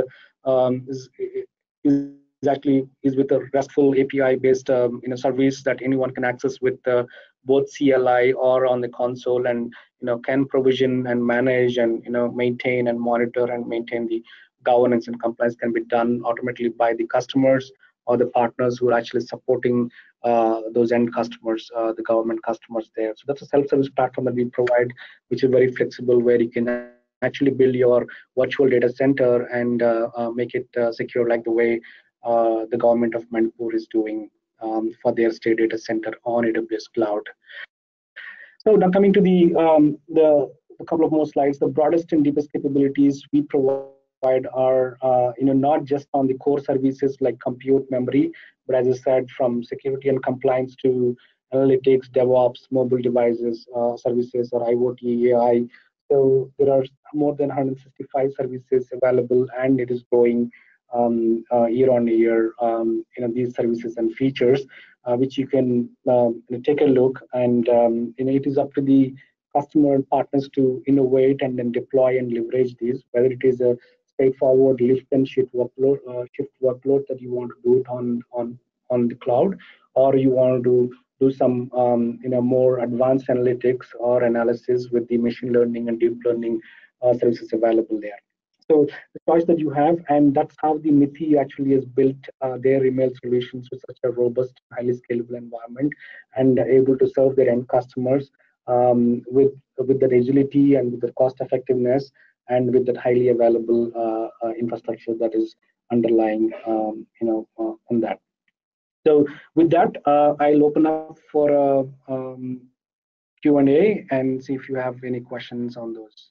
is actually is with a RESTful API-based service that anyone can access with both CLI or on the console, and can provision and manage and maintain and monitor and maintain the governance and compliance can be done automatically by the customers or the partners who are actually supporting those end customers, the government customers there. So that's a self-service platform that we provide, which is very flexible, where you can actually build your virtual data center and make it secure like the way the government of Manipur is doing for their state data center on AWS cloud. So now coming to the couple of more slides, the broadest and deepest capabilities we provide are not just on the core services like compute, memory, but as I said, from security and compliance to analytics, DevOps, mobile devices, services, or IoT, AI. So there are more than 165 services available, and it is growing year on year. These services and features, which you can take a look, and it is up to the customer and partners to innovate and then deploy and leverage these, whether it is a straightforward lift and shift workload that you want to do it on the cloud, or you want to do some more advanced analytics or analysis with the machine learning and deep learning services available there. So the choice that you have, and that's how the Mithi actually has built their email solutions with such a robust, highly scalable environment, and able to serve their end customers with the agility and with the cost effectiveness, and with that highly available infrastructure that is underlying on that. So with that, I'll open up for a Q&A and see if you have any questions on those.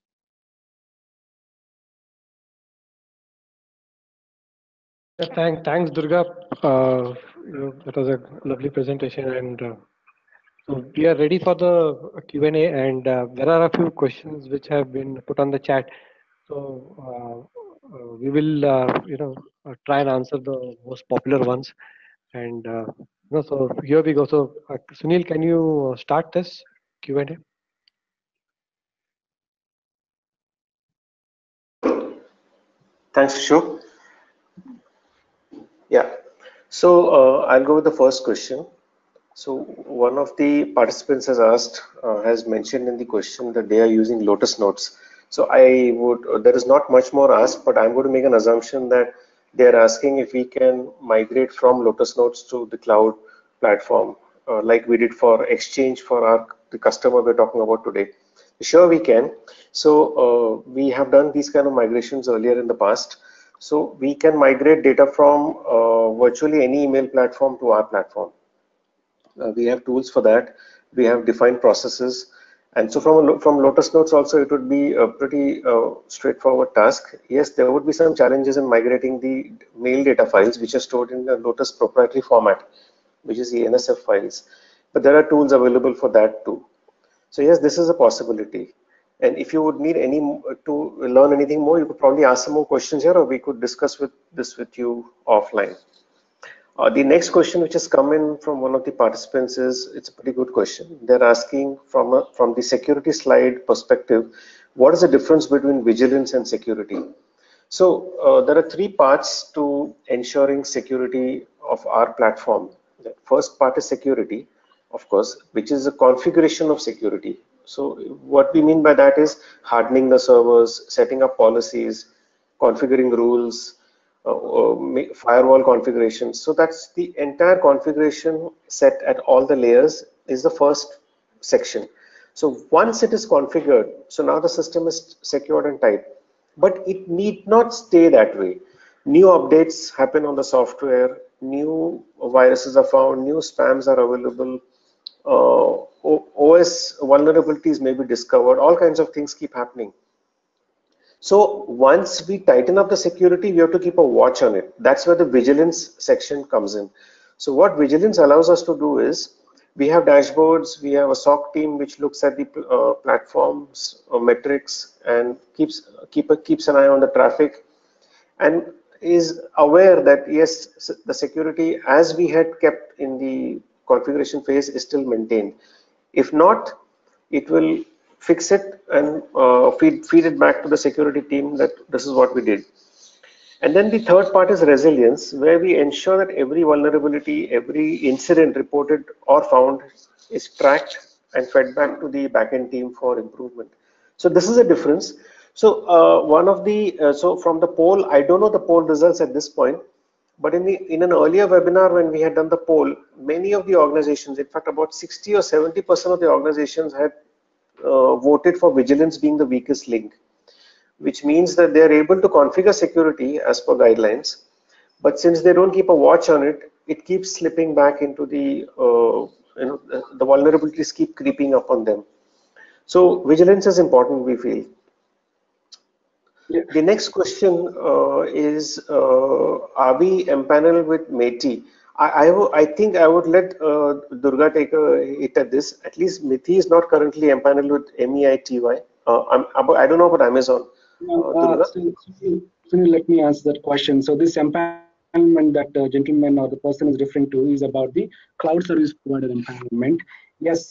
Thanks, Durga. That was a lovely presentation, and so we are ready for the Q&A, and there are a few questions which have been put on the chat. So we will, try and answer the most popular ones. And so here we go. So Sunil, can you start this Q&A? Thanks, Ashok. Yeah. So I'll go with the first question. So one of the participants has mentioned in the question that they are using Lotus Notes. So there is not much more asked, but I'm going to make an assumption that they are asking if we can migrate from Lotus Notes to the cloud platform, like we did for Exchange for the customer we're talking about today. Sure, we can. So we have done these kind of migrations earlier in the past. So we can migrate data from virtually any email platform to our platform. We have tools for that. We have defined processes, And so from Lotus Notes also, it would be a pretty straightforward task. Yes, there would be some challenges in migrating the mail data files, which are stored in the Lotus proprietary format, which is the NSF files. But there are tools available for that too. So yes, this is a possibility. And if you would need any to learn anything more, you could probably ask some more questions here, or we could discuss this with you offline. The next question which has come in from one of the participants is, it's a pretty good question. They're asking from the security slide perspective, what is the difference between vigilance and security? So there are three parts to ensuring security of our platform. The first part is security, of course, which is a configuration of security. So what we mean by that is hardening the servers, setting up policies, configuring rules, firewall configurations. So that's the entire configuration set at all the layers is the first section. So once it is configured, so now the system is secured and tight, but it need not stay that way. New updates happen on the software, new viruses are found, new spams are available, OS vulnerabilities may be discovered, all kinds of things keep happening. So once we tighten up the security, we have to keep a watch on it. That's where the vigilance section comes in. So what vigilance allows us to do is, we have dashboards, we have a SOC team which looks at the platforms metrics and keeps an eye on the traffic, and is aware that yes, the security as we had kept in the configuration phase is still maintained. If not, it will fix it and feed it back to the security team that this is what we did. And then the third part is resilience, where we ensure that every vulnerability, every incident reported or found is tracked and fed back to the backend team for improvement. So this is a difference. So so from the poll, I don't know the poll results at this point, but in an earlier webinar when we had done the poll, many of the organizations, in fact about 60 or 70% of the organizations had voted for vigilance being the weakest link, which means that they are able to configure security as per guidelines, but since they don't keep a watch on it, it keeps slipping back into the vulnerabilities keep creeping up on them. So vigilance is important, we feel. Yeah. The next question is, are we empaneled with METI? I think I would let Durga take a hit at this. At least METI is not currently empaneled with MEITY. I don't know about Amazon. Durga? Sunil, let me answer that question. So this empanelment that the gentleman or the person is referring to is about the cloud service provider empanelment. Yes,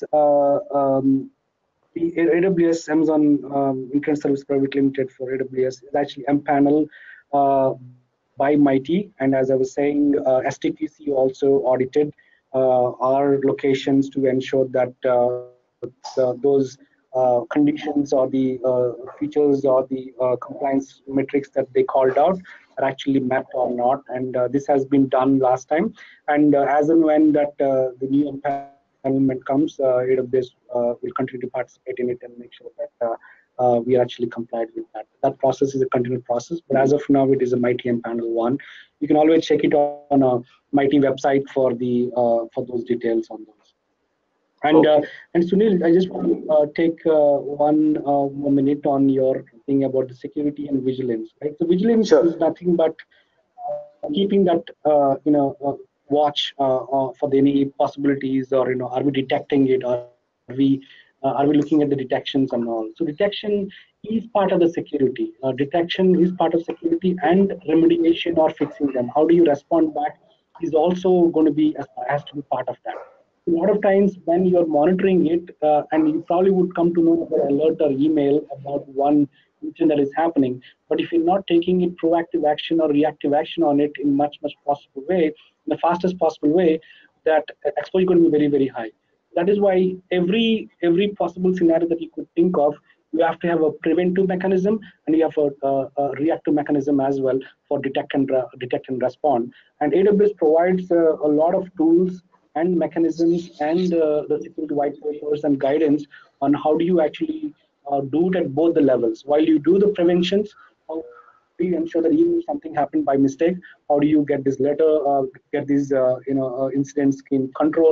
the AWS Amazon Internet Service Private Limited for AWS is actually empaneled by MITI, and as I was saying, STQC also audited our locations to ensure that those conditions or the features or the compliance metrics that they called out are actually met or not. And this has been done last time. And as and when that the new empanelment comes, AWS will continue to participate in it and make sure that we are actually complied with that. That process is a continued process, but as of now, it is a MITI empanel one. You can always check it on a MITI website for those details on those. And Sunil, I just want to take one more minute on your thing about the security and vigilance. Right, so vigilance Sure. is nothing but keeping that watch for any possibilities, or are we detecting it? Are we looking at the detections and all? So detection is part of the security. Detection is part of security, and remediation or fixing them. How do you respond back is also going to be has to be part of that. A lot of times when you're monitoring it, and you probably would come to know about alert or email about one incident that is happening, but if you're not taking it proactive action or reactive action on it in much possible way, in the fastest possible way, that exposure is going to be very high. That is why every possible scenario that you could think of, you have to have a preventive mechanism, and you have a reactive mechanism as well for detect and respond. And AWS provides a lot of tools and mechanisms and the security white papers and guidance on how do you actually do it at both the levels. While you do the preventions, how do you ensure that even if something happened by mistake, how do you get this letter, get these incidents in control,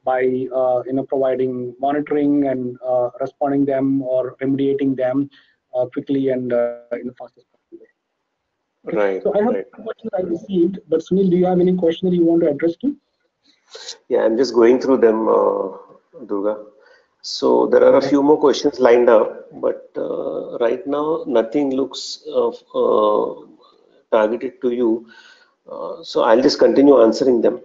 by providing monitoring and responding them or remediating them quickly and in the fastest possible way. Okay. So Right, I have right. questions I received, but Sunil, do you have any question that you want to address to? Yeah, I'm just going through them, Durga. So there are a Okay. few more questions lined up, but right now nothing looks targeted to you. So I'll just continue answering them.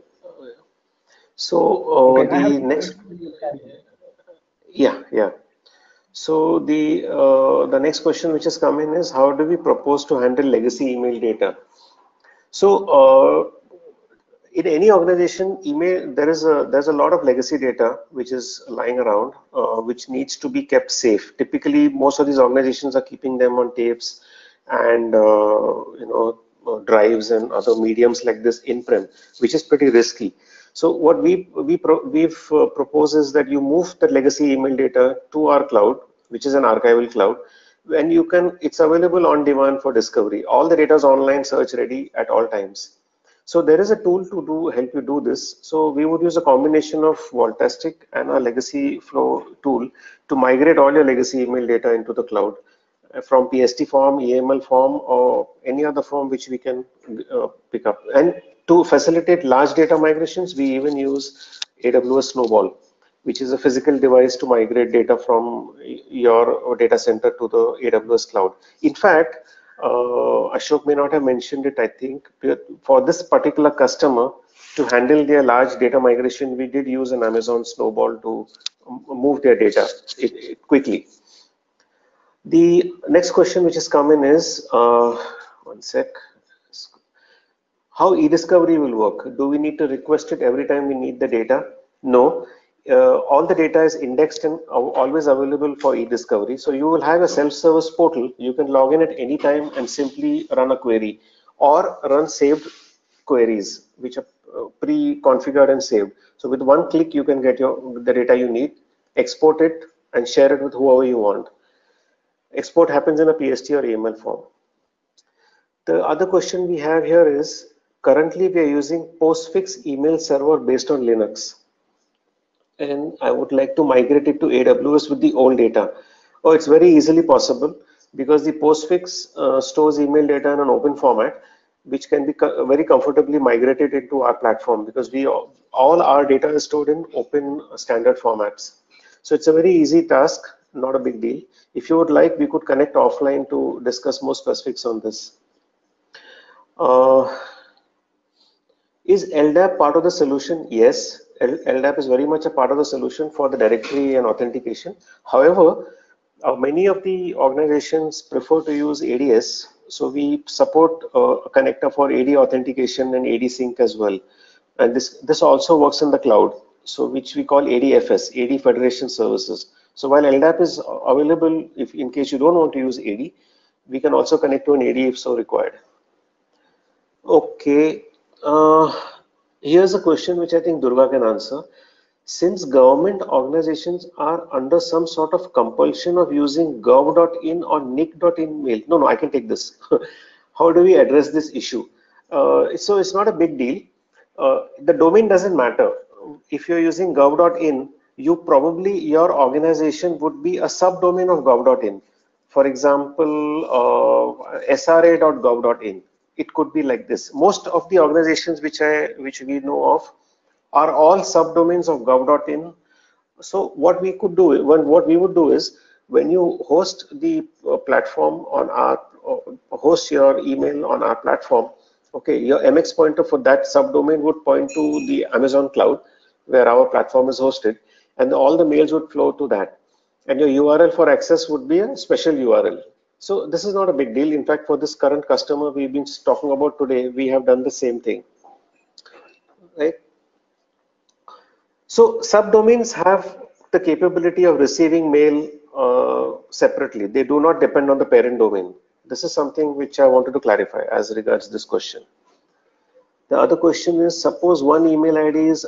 So Okay. I have the two next, questions. You carry on. yeah, yeah. So the next question which has come in is how do we propose to handle legacy email data? So in any organization, email there's a lot of legacy data which is lying around, which needs to be kept safe. Typically, most of these organizations are keeping them on tapes and drives and other mediums like this in-prem, which is pretty risky. So what we've proposed is that you move the legacy email data to our cloud, which is an archival cloud, and it's available on demand for discovery. All the data is online, search ready at all times. So there is a tool to help you do this. So we would use a combination of Vaultastic and a legacy flow tool to migrate all your legacy email data into the cloud from PST form, EML form, or any other form which we can pick up. And to facilitate large data migrations, we even use AWS Snowball, which is a physical device to migrate data from your data center to the AWS cloud. In fact, Ashok may not have mentioned it, I think, but for this particular customer to handle their large data migration, we did use an Amazon Snowball to move their data quickly. The next question which has come in is, one sec, how e-discovery will work. Do we need to request it every time we need the data? No. All the data is indexed and always available for e-discovery. So you will have a self-service portal. You can log in at any time and simply run a query or run saved queries, which are pre-configured and saved. So with one click, you can get the data you need, export it, and share it with whoever you want. Export happens in a PST or EML form. The other question we have here is currently we are using Postfix email server based on Linux, and I would like to migrate it to AWS with the old data. Oh, it's very easily possible because the Postfix stores email data in an open format, which can be very comfortably migrated into our platform because all our data is stored in open standard formats. So it's a very easy task, not a big deal. If you would like, we could connect offline to discuss more specifics on this. Uh, is LDAP part of the solution? Yes, LDAP is very much a part of the solution for the directory and authentication. However, many of the organizations prefer to use ADS, so we support a connector for AD authentication and AD sync as well. And this also works in the cloud, so which we call ADFS, AD Federation Services. So while LDAP is available, if in case you don't want to use AD, we can also connect to an AD if so required. Okay, uh, here's a question which I think Durga can answer. Since government organizations are under some sort of compulsion of using gov.in or nic.in mail, no, I can take this. How do we address this issue? So it's not a big deal. The domain doesn't matter. If you're using gov.in, your organization would be a subdomain of gov.in. For example, sra.gov.in. It could be like this. Most of the organizations which we know of are all subdomains of gov.in. So what we would do is when you host the platform on our host your email on our platform, okay, your MX pointer for that subdomain would point to the Amazon cloud where our platform is hosted, and all the mails would flow to that. And your URL for access would be a special URL. So this is not a big deal. In fact, for this current customer we've been talking about today, we have done the same thing, right? So subdomains have the capability of receiving mail separately. They do not depend on the parent domain. This is something which I wanted to clarify as regards this question. The other question is, suppose one email ID is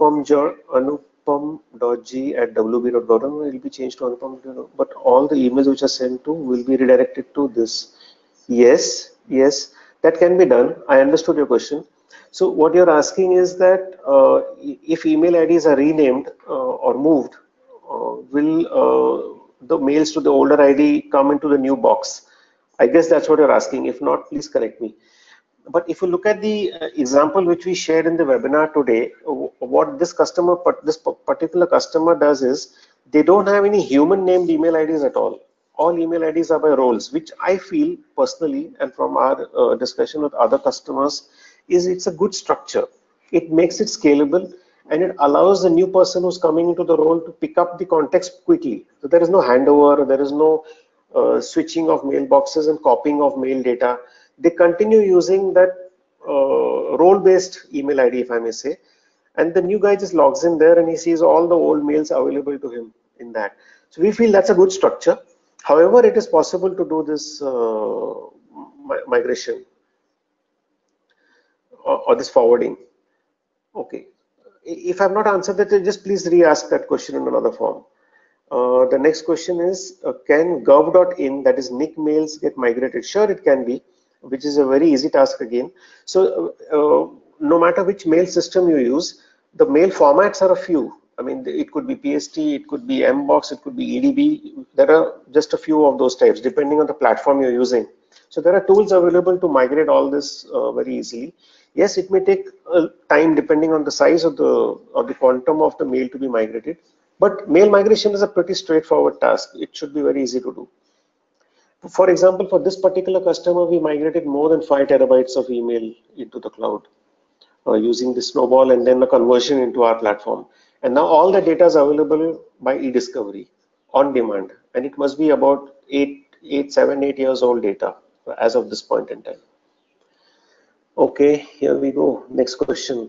anupam.g@wb.gov. It will be changed to anupam, but all the emails which are sent to will be redirected to this. Yes, that can be done. I understood your question. So what you're asking is that if email IDs are renamed or moved, will the mails to the older ID come into the new box? I guess that's what you're asking. If not, please correct me. But if you look at the example which we shared in the webinar today, what this particular customer does is they don't have any human named email IDs at all. All email IDs are by roles, which I feel personally, and from our discussion with other customers, is it's a good structure. It makes it scalable and it allows the new person who's coming into the role to pick up the context quickly. So there is no handover, there is no switching of mailboxes and copying of mail data. They continue using that role-based email ID, if I may say, and the new guy just logs in there and he sees all the old mails available to him in that. So we feel that's a good structure. However, it is possible to do this migration or this forwarding. Okay. If I've not answered that, just please re-ask that question in another form. The next question is, can gov.in, that is nick mails, get migrated? Sure, it can be, which is a very easy task again. So no matter which mail system you use, the mail formats are a few. I mean, it could be PST, it could be Mbox, it could be EDB. There are just a few of those types, depending on the platform you're using. So there are tools available to migrate all this very easily. Yes, it may take time depending on the size of the or the quantum of the mail to be migrated. But mail migration is a pretty straightforward task. It should be very easy to do. For example, for this particular customer, we migrated more than 5 terabytes of email into the cloud using the Snowball and then a conversion into our platform. And now all the data is available by e-discovery on demand. And it must be about 7, 8 years old data as of this point in time. Okay, here we go. Next question.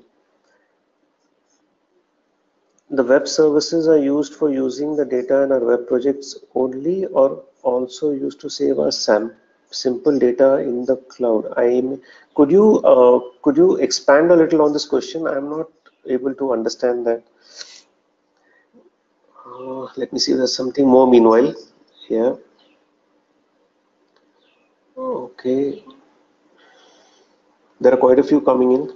The web services are used for using the data in our web projects only, or also used to save our simple data in the cloud? Could you expand a little on this question? I'm not able to understand that. Let me see if there's something more meanwhile here. Okay, there are quite a few coming in.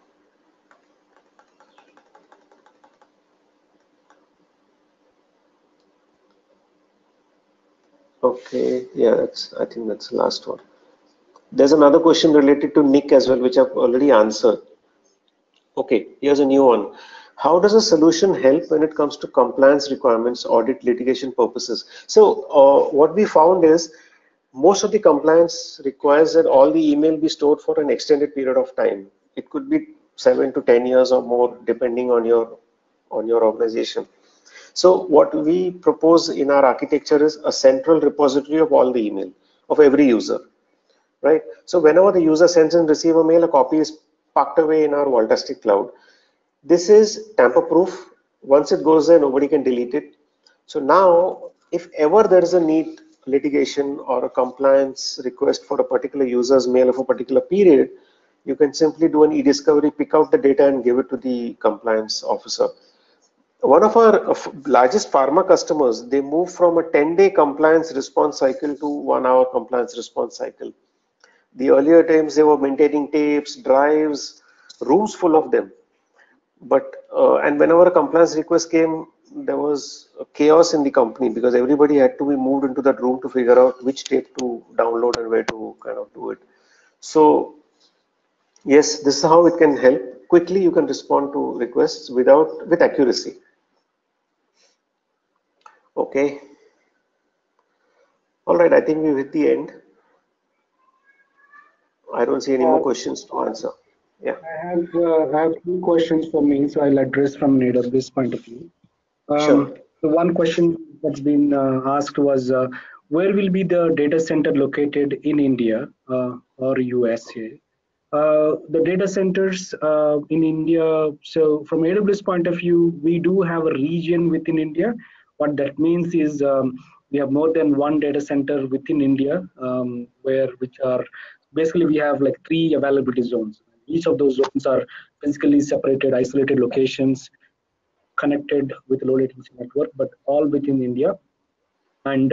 Okay, yeah, I think that's the last one. There's another question related to Nick as well, which I've already answered. Okay, here's a new one. How does a solution help when it comes to compliance requirements, audit, litigation purposes? So what we found is most of the compliance requires that all the email be stored for an extended period of time. It could be 7 to 10 years or more, depending on your organization. So what we propose in our architecture is a central repository of all the email of every user, right? So whenever the user sends and receives a mail, a copy is packed away in our Vaultastic cloud. This is tamper-proof. Once it goes there, nobody can delete it. So now, if ever there is a need, litigation or a compliance request for a particular user's mail of a particular period, you can simply do an e-discovery, pick out the data and give it to the compliance officer. One of our largest pharma customers, they moved from a 10-day compliance response cycle to 1-hour compliance response cycle. The earlier times they were maintaining tapes, drives, rooms full of them. But and whenever a compliance request came, there was chaos in the company because everybody had to be moved into that room to figure out which tape to download and where to kind of do it. So yes, this is how it can help. Quickly you can respond to requests with accuracy. Okay. All right, I think we've hit the end. I don't see any more questions to answer. Yeah. I have two questions for me, so I'll address from an AWS point of view. Sure. The one question that's been asked was, where will be the data center located in India or USA? The data centers in India, so from AWS point of view, we do have a region within India. What that means is we have more than one data center within India, which are basically we have like 3 availability zones. Each of those zones are physically separated, isolated locations connected with low latency network, but all within India. And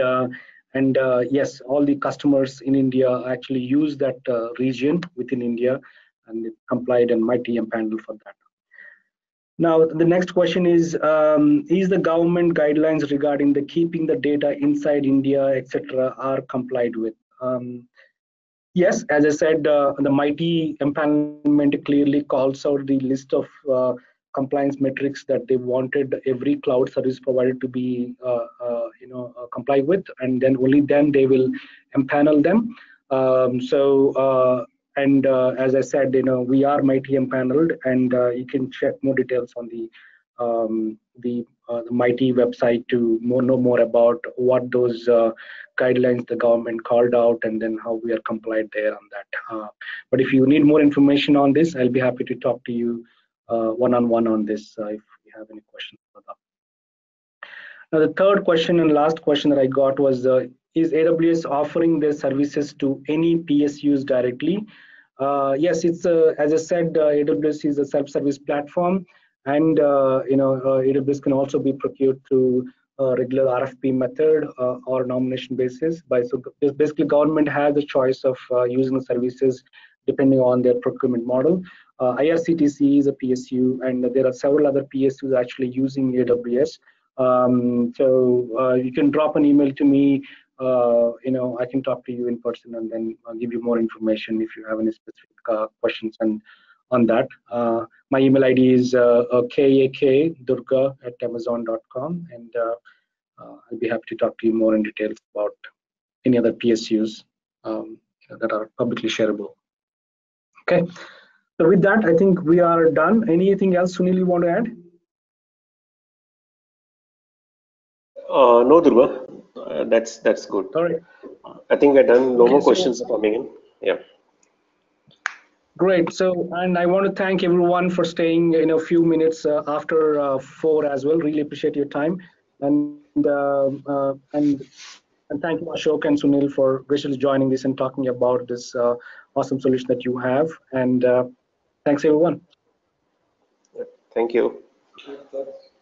yes, all the customers in India actually use that region within India and it complied and mighty empaneled for that. Now, the next question is the government guidelines regarding the keeping the data inside India, etc., are complied with? Yes, as I said, the mighty empanelment clearly calls out the list of compliance metrics that they wanted every cloud service provider to be, comply with, and then only then they will empanel them. As I said, we are mighty empaneled, and you can check more details on the mighty website to know more about what those guidelines the government called out, and then how we are complied there on that. But if you need more information on this, I'll be happy to talk to you one-on-one on this if you have any questions about that. Now, the third question and last question that I got was, is AWS offering their services to any PSUs directly? Yes, it's as I said, AWS is a self-service platform, and AWS can also be procured through regular RFP method or nomination basis. So basically, government has the choice of using the services depending on their procurement model. IRCTC is a PSU, and there are several other PSUs actually using AWS. So you can drop an email to me. I can talk to you in person, and then I'll give you more information if you have any specific questions on that. My email ID is kakdurga@amazon.com, and I'll be happy to talk to you more in details about any other PSUs that are publicly shareable. Okay, so with that, I think we are done. Anything else, Sunil, you want to add? No, Durga, that's good. All right. I think we're done. No Okay, more questions are coming in. Yeah. Great. So, and I want to thank everyone for staying in a few minutes after 4 as well. Really appreciate your time, and thank you, Ashok and Sunil, for graciously joining this and talking about this awesome solution that you have. And thanks, everyone. Thank you.